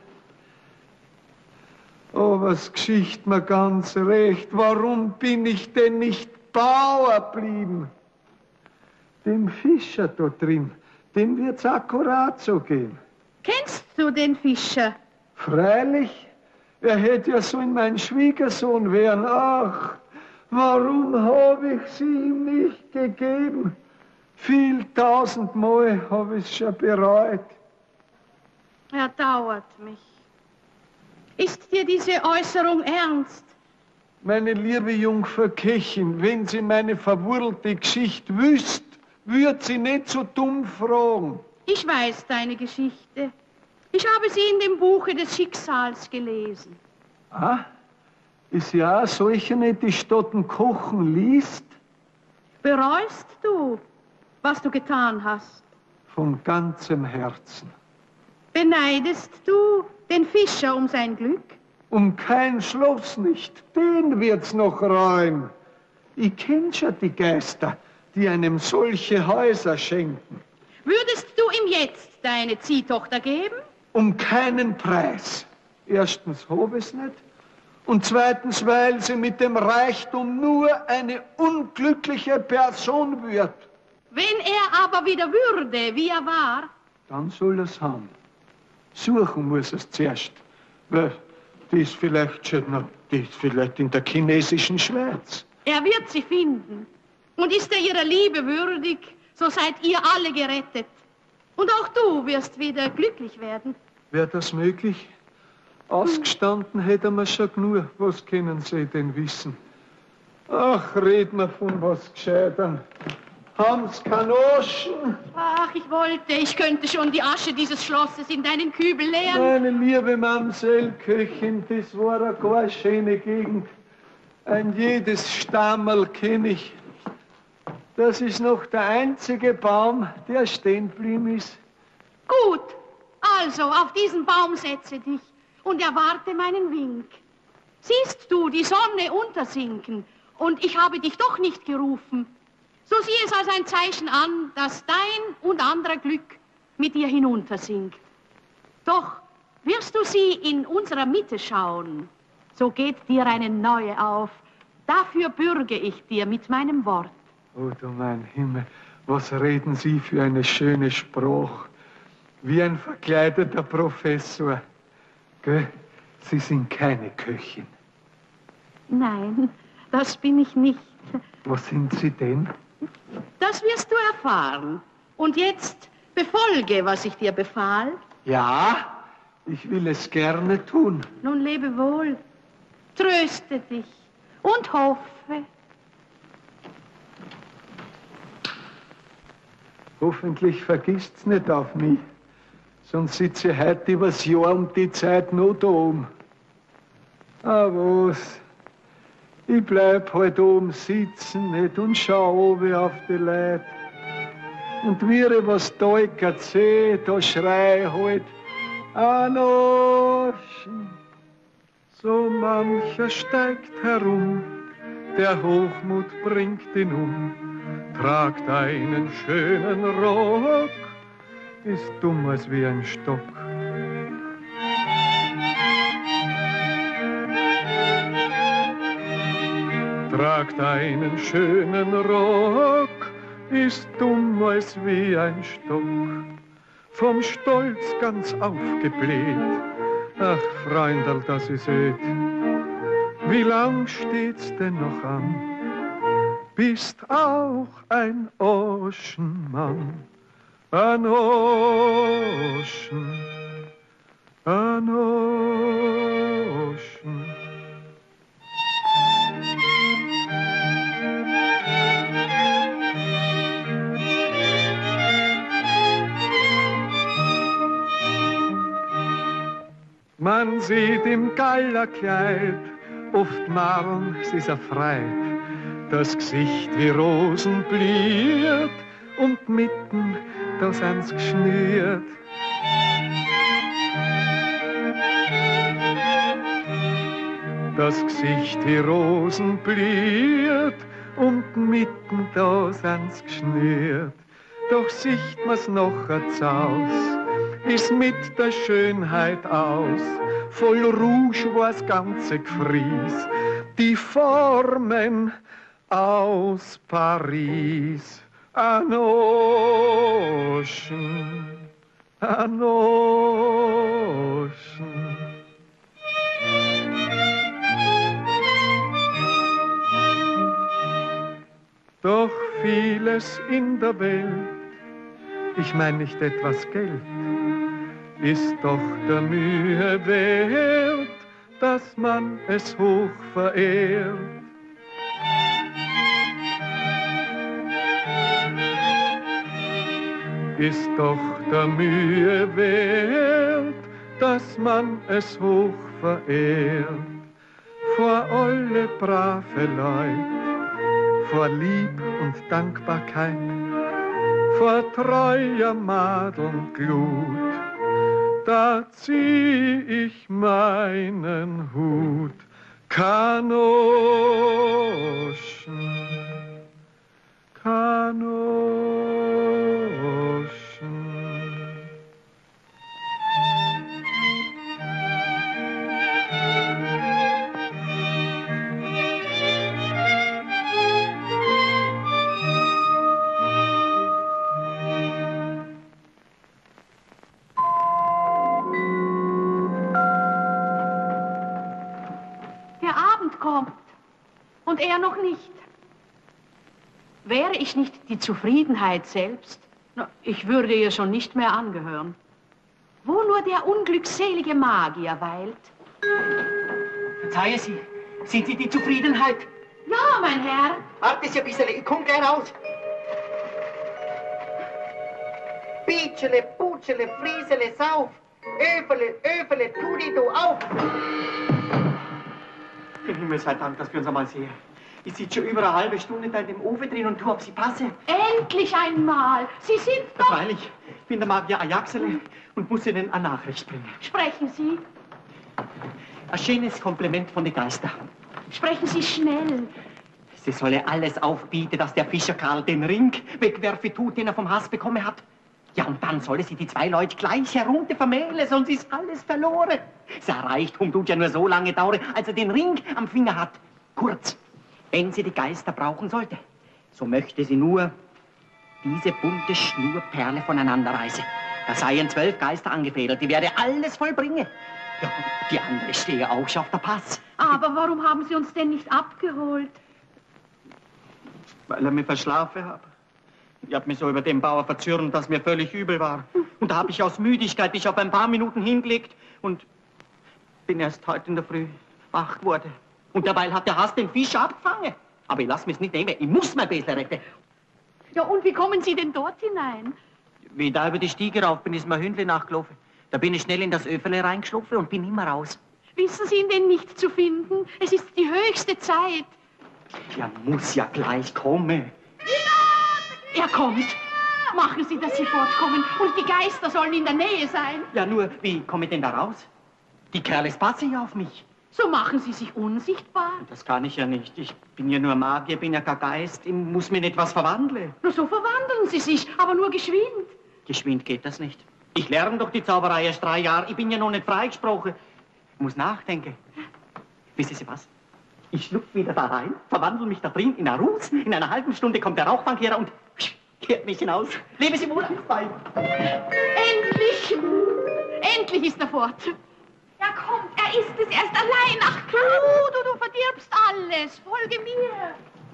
Oh, was Geschicht mir ganz recht. Warum bin ich denn nicht Bauer blieben? Dem Fischer da drin, dem wird's akkurat so gehen. Kennst du den Fischer? Freilich, er hätte ja so in mein Schwiegersohn werden. Ach, warum habe ich sie ihm nicht gegeben? Viel tausendmal habe ich es schon bereut. Er dauert mich. Ist dir diese Äußerung ernst? Meine liebe Jungfer Köchin, wenn Sie meine verwurzelte Geschichte wüsst, würd sie nicht so dumm fragen. Ich weiß deine Geschichte. Ich habe sie in dem Buche des Schicksals gelesen. Ah, ist ja auch solche nicht, die Stotten kochen liest? Bereust du, was du getan hast? Von ganzem Herzen. Beneidest du den Fischer um sein Glück? Um kein Schloss nicht, den wird's noch reuen. Ich kenn schon die Geister, die einem solche Häuser schenken. Würdest du ihm jetzt deine Ziehtochter geben? Um keinen Preis. Erstens hab ich's nicht. Und zweitens, weil sie mit dem Reichtum nur eine unglückliche Person wird. Wenn er aber wieder würde, wie er war, Dann soll er's haben. Suchen muss es zuerst. Weil die ist vielleicht schon noch, die ist vielleicht in der chinesischen Schweiz. er wird sie finden. Und ist er ihrer Liebe würdig, so seid ihr alle gerettet. Und auch du wirst wieder glücklich werden. Wäre das möglich? Ausgestanden hätte man schon genug. Was können Sie denn wissen? Ach, red mir von was Gescheitern. Haben's Kanoschen? Ach, ich könnte schon die Asche dieses Schlosses in deinen Kübel leeren. Meine liebe Mamsell, Köchin, das war eine gar schöne Gegend. Ein jedes Stammerl kenne ich. Das ist noch der einzige Baum, der stehen geblieben ist. Gut, also auf diesen Baum setze dich und erwarte meinen Wink. Siehst du die Sonne untersinken und ich habe dich doch nicht gerufen, so sieh es als ein Zeichen an, dass dein und anderer Glück mit dir hinuntersinkt. Doch wirst du sie in unserer Mitte schauen, so geht dir eine neue auf. Dafür bürge ich dir mit meinem Wort. Oh du mein Himmel, was reden Sie für eine schöne Sprache. Wie ein verkleideter Professor. Gell? Sie sind keine Köchin. Nein, das bin ich nicht. Was sind Sie denn? Das wirst du erfahren. Und jetzt befolge, was ich dir befahl. Ja, ich will es gerne tun. Nun lebe wohl, tröste dich und hoffe. Hoffentlich vergisst's nicht auf mich. Sonst sitze ich heute übers Jahr um die Zeit noch da oben. Ah, was? Ich bleib halt oben sitzen nicht und schau oben auf die Leute. Und wie ich was Teukert seh, da schrei ich halt Anoschen. So mancher steigt herum, der Hochmut bringt ihn um. Tragt einen schönen Rock, ist dumm als wie ein Stock. Tragt einen schönen Rock, ist dumm als wie ein Stock. Vom Stolz ganz aufgebläht, ach Freundl, das ist öd. Wie lang steht's denn noch an? Bist auch ein Oschenmann, ein Oschen, ein Oschen. Man sieht im Gallerkleid oft Marlen, sie ist erfreit, das Gesicht wie Rosen bliert und mitten da sind's geschnürt. Das Gesicht wie Rosen bliert und mitten da sind's geschnürt. Doch sieht man's noch a Zaus, ist mit der Schönheit aus. Voll Rouge war's ganze Gefries, die Formen aus Paris. An Ocean, an Ocean. Doch vieles in der Welt, ich mein nicht etwas Geld, ist doch der Mühe wert, dass man es hoch verehrt. Ist doch der Mühe wert, dass man es hoch verehrt. Vor alle brave Leute, vor Lieb und Dankbarkeit, vor treuer Madeln Glut, da zieh ich meinen Hut. Kanoschen. und er noch nicht. Wäre ich nicht die Zufriedenheit selbst, na, ich würde ihr schon nicht mehr angehören. Wo nur der unglückselige Magier weilt. Verzeihen Sie, sind Sie die Zufriedenheit? Ja, mein Herr. Warten Sie ein bisschen, ich komm gleich raus. Pietschele, Putschele, Friesele, Sauf. Öfele, Öfele, tu die du auf. Dem Himmel sei Dank, dass wir uns einmal sehen. Ich sitze schon über eine halbe Stunde da in dem Ofen drin und tu, ob Sie passe. Endlich einmal. Sie sind doch... Freilich, ich bin der Magier Ajaxele und muss Ihnen eine Nachricht bringen. Sprechen Sie. Ein schönes Kompliment von den Geistern. Sprechen Sie schnell. Sie solle alles aufbieten, dass der Fischer Karl den Ring wegwerfen tut, den er vom Hass bekommen hat. Ja, und dann solle sie die zwei Leute gleich herunter vermählen, sonst ist alles verloren. Sein Reichtum tut ja nur so lange dauern, als er den Ring am Finger hat. Kurz, wenn sie die Geister brauchen sollte, so möchte sie nur diese bunte Schnurperle voneinander reißen. Da seien 12 Geister angefädelt, die werde alles vollbringen. Ja, die andere stehe auch schon auf der Pass. Aber warum haben Sie uns denn nicht abgeholt? Weil er mich verschlafen hat. Ich hab mich so über den Bauer verzürnt, dass mir völlig übel war. Und da habe ich aus Müdigkeit mich auf ein paar Minuten hingelegt und bin erst heute in der Früh wach geworden. Und derweil hat der Hass den Fisch abgefangen. Aber ich lass mich nicht nehmen, ich muss mein Besen retten. Ja, und wie kommen Sie denn dort hinein? Wie ich da über die Stiege rauf bin, ist mir ein Hündchen nachgelaufen. Da bin ich schnell in das Öfele reingeschlupfen und bin immer raus. Wissen Sie ihn denn nicht zu finden? Es ist die höchste Zeit. Ja, muss ja gleich kommen. Er kommt. Machen Sie, dass Sie fortkommen. Und die Geister sollen in der Nähe sein. Ja, nur, wie komme ich denn da raus? Die Kerle passen ja auf mich. So machen Sie sich unsichtbar. Das kann ich ja nicht. Ich bin ja nur Magier, bin ja kein Geist. Ich muss mir nicht was verwandeln. Nur so verwandeln Sie sich, aber nur geschwind. Geschwind geht das nicht. Ich lerne doch die Zauberei erst 3 Jahre. Ich bin ja noch nicht freigesprochen. Ich muss nachdenken. Wissen Sie was? Ich schlupf wieder da rein, verwandle mich da drin in eine Ruß. In einer halben Stunde kommt der Rauchbankierer und kehrt mich hinaus. Leben Sie wohl, Bein. Endlich! Endlich ist er fort. Ja, komm, er ist es. Er ist allein. Ach, Du verdirbst alles. Folge mir.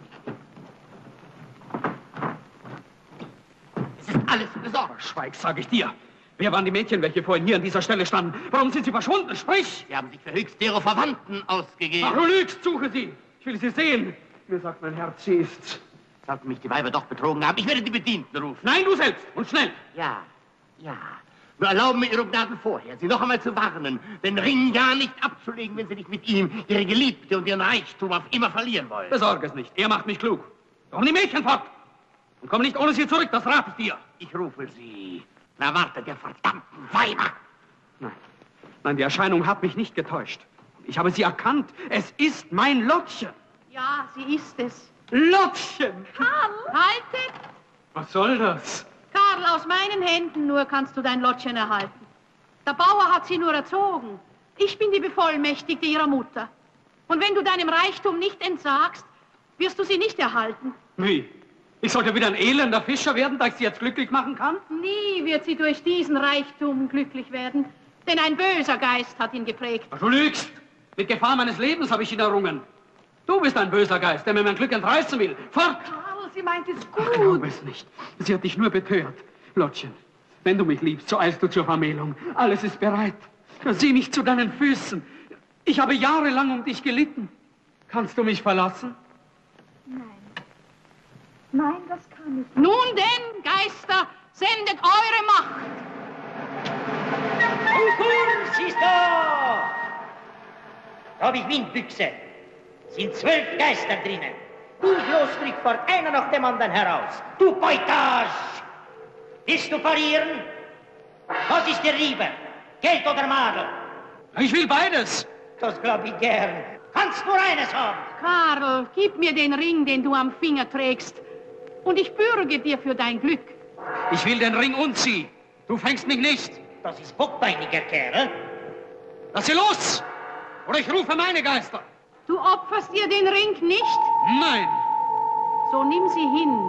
Es ist alles besorgt. Schweig, sag ich dir. Wer waren die Mädchen, welche vorhin hier an dieser Stelle standen? Warum sind sie verschwunden? Sprich! Sie haben sich für höchst ihre Verwandten ausgegeben. Ach, du lügst, suche sie. Ich will sie sehen. Mir sagt mein Herz, sie ist's. Sollten mich die Weiber doch betrogen haben, ich werde die Bedienten rufen. Nein, du selbst. Und schnell. Ja. Nur erlauben mir, Ihre Gnaden vorher, Sie noch einmal zu warnen, den Ring ja nicht abzulegen, wenn Sie nicht mit ihm Ihre Geliebte und Ihren Reichtum auf immer verlieren wollen. Besorge es nicht. Er macht mich klug. Doch die Mädchen fort. Und komm nicht ohne sie zurück, das rate ich dir. Ich rufe Sie. Na, wartet, der verdammten Weiber! Nein, die Erscheinung hat mich nicht getäuscht. Ich habe sie erkannt. Es ist mein Lottchen. Ja, sie ist es. Lottchen! Karl! Haltet! Was soll das? Karl, aus meinen Händen nur kannst du dein Lottchen erhalten. Der Bauer hat sie nur erzogen. Ich bin die Bevollmächtigte ihrer Mutter. Und wenn du deinem Reichtum nicht entsagst, wirst du sie nicht erhalten. Wie? Ich sollte wieder ein elender Fischer werden, da ich sie jetzt glücklich machen kann? Nie wird sie durch diesen Reichtum glücklich werden, denn ein böser Geist hat ihn geprägt. Ach, du lügst! Mit Gefahr meines Lebens habe ich ihn errungen. Du bist ein böser Geist, der mir mein Glück entreißen will. Fort! Karl, sie meint es gut. Ach, glaub es nicht. Sie hat dich nur betört. Lottchen, wenn du mich liebst, so eilst du zur Vermählung. Alles ist bereit. Sieh mich zu deinen Füßen. Ich habe jahrelang um dich gelitten. Kannst du mich verlassen? Nein, das kann ich nicht. Nun denn, Geister, sendet eure Macht. Kuckuck, siehst du! Da habe ich Windbüchse. Sind 12 Geister drinnen. Du bloß kriegst fort einer nach dem anderen heraus. Du Beutage! Willst du parieren? Was ist dir lieber? Geld oder Madel? Ich will beides. Das glaub ich gern. Kannst nur eines haben. Karl, gib mir den Ring, den du am Finger trägst, und ich bürge dir für dein Glück. Ich will den Ring und sie. Du fängst mich nicht. Das ist bockbeiniger Kerl. Lass sie los! Oder ich rufe meine Geister. Du opferst ihr den Ring nicht? Nein. So nimm sie hin.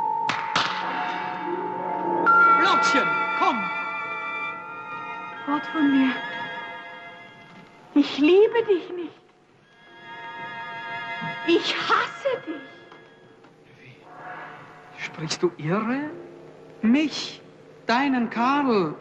Lottchen, komm. Fort von mir. Ich liebe dich nicht. Ich hasse dich. Sprichst du irre? Mich, deinen Karl.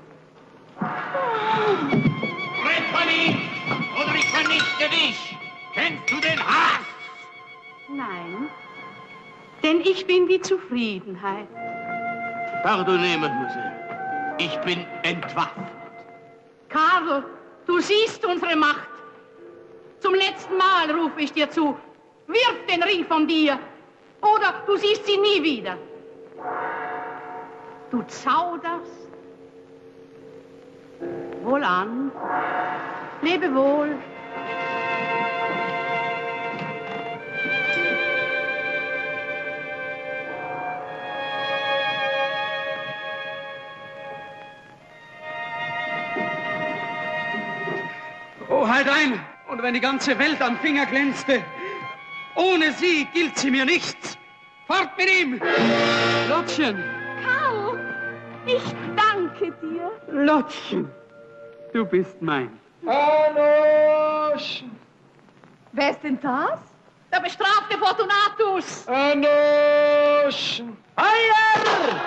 Retter mich, oder ich vernichte dich. Kennst du den Hass? Nein, denn ich bin die Zufriedenheit. Pardonnez, Mademoiselle. Ich bin entwaffnet. Karl, du siehst unsere Macht. Zum letzten Mal rufe ich dir zu. Wirf den Ring von dir, oder du siehst sie nie wieder. Du zauderst. Wohlan. Lebe wohl. Oh, halt ein! Und wenn die ganze Welt am Finger glänzte, ohne sie gilt sie mir nichts. Fort mit ihm! Lottchen! Karl, ich danke dir. Lottchen, du bist mein. Anoschen! Wer ist denn das? Der bestrafte Fortunatus. Anoschen! Feuer!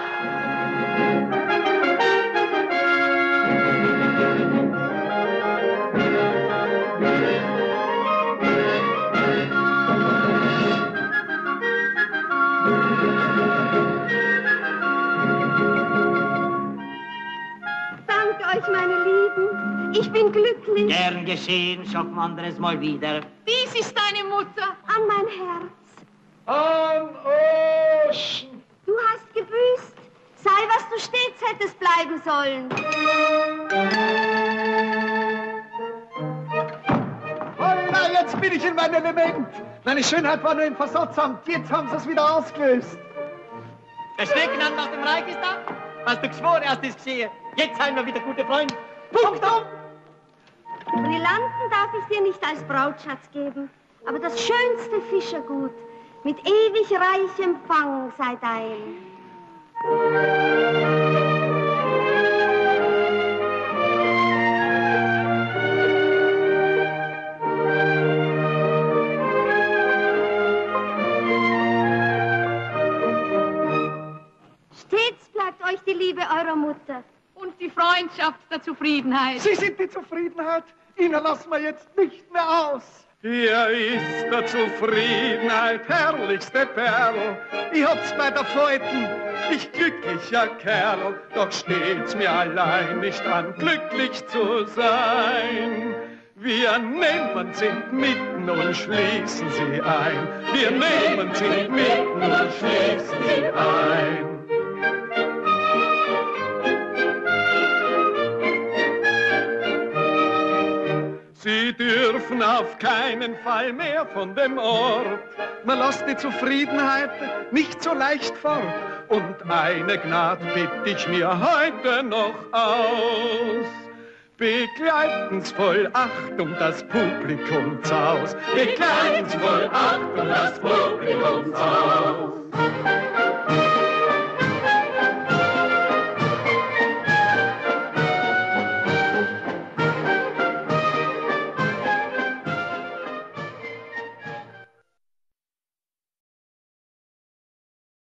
Danke euch, meine Lieben. Ich bin glücklich. Gern geschehen, schaffen wir anderes Mal wieder. Dies ist deine Mutter. An mein Herz. Anoschen! Du hast gebüßt. Sei, was du stets hättest bleiben sollen. Holla, jetzt bin ich in meinem Element. Meine Schönheit war nur im Versatzamt. Jetzt haben sie es wieder ausgelöst. Der Schneckenhand nach dem Reich ist da. Hast du geschworen, hast du es gesehen. Jetzt seien wir wieder gute Freunde. Punktum! Brillanten darf ich dir nicht als Brautschatz geben, aber das schönste Fischergut mit ewig reichem Fang sei dein. Stets bleibt euch die Liebe eurer Mutter. Und die Freundschaft der Zufriedenheit. Sie sind die Zufriedenheit. Ihnen lassen wir jetzt nicht mehr aus. Hier ist der Zufriedenheit herrlichste Perl. Ich hab's bei der Freuden, ich glücklicher Kerl. Doch steht's mir allein nicht an, glücklich zu sein. Wir nehmen sie mitten und schließen sie ein. Wir nehmen sie mitten und schließen sie ein. Sie dürfen auf keinen Fall mehr von dem Ort. Man lässt die Zufriedenheit nicht so leicht fort. Und eine Gnad bitt ich mir heute noch aus. Begleiten's voll Achtung das Publikumshaus. Begleiten's voll Achtung das Publikumshaus.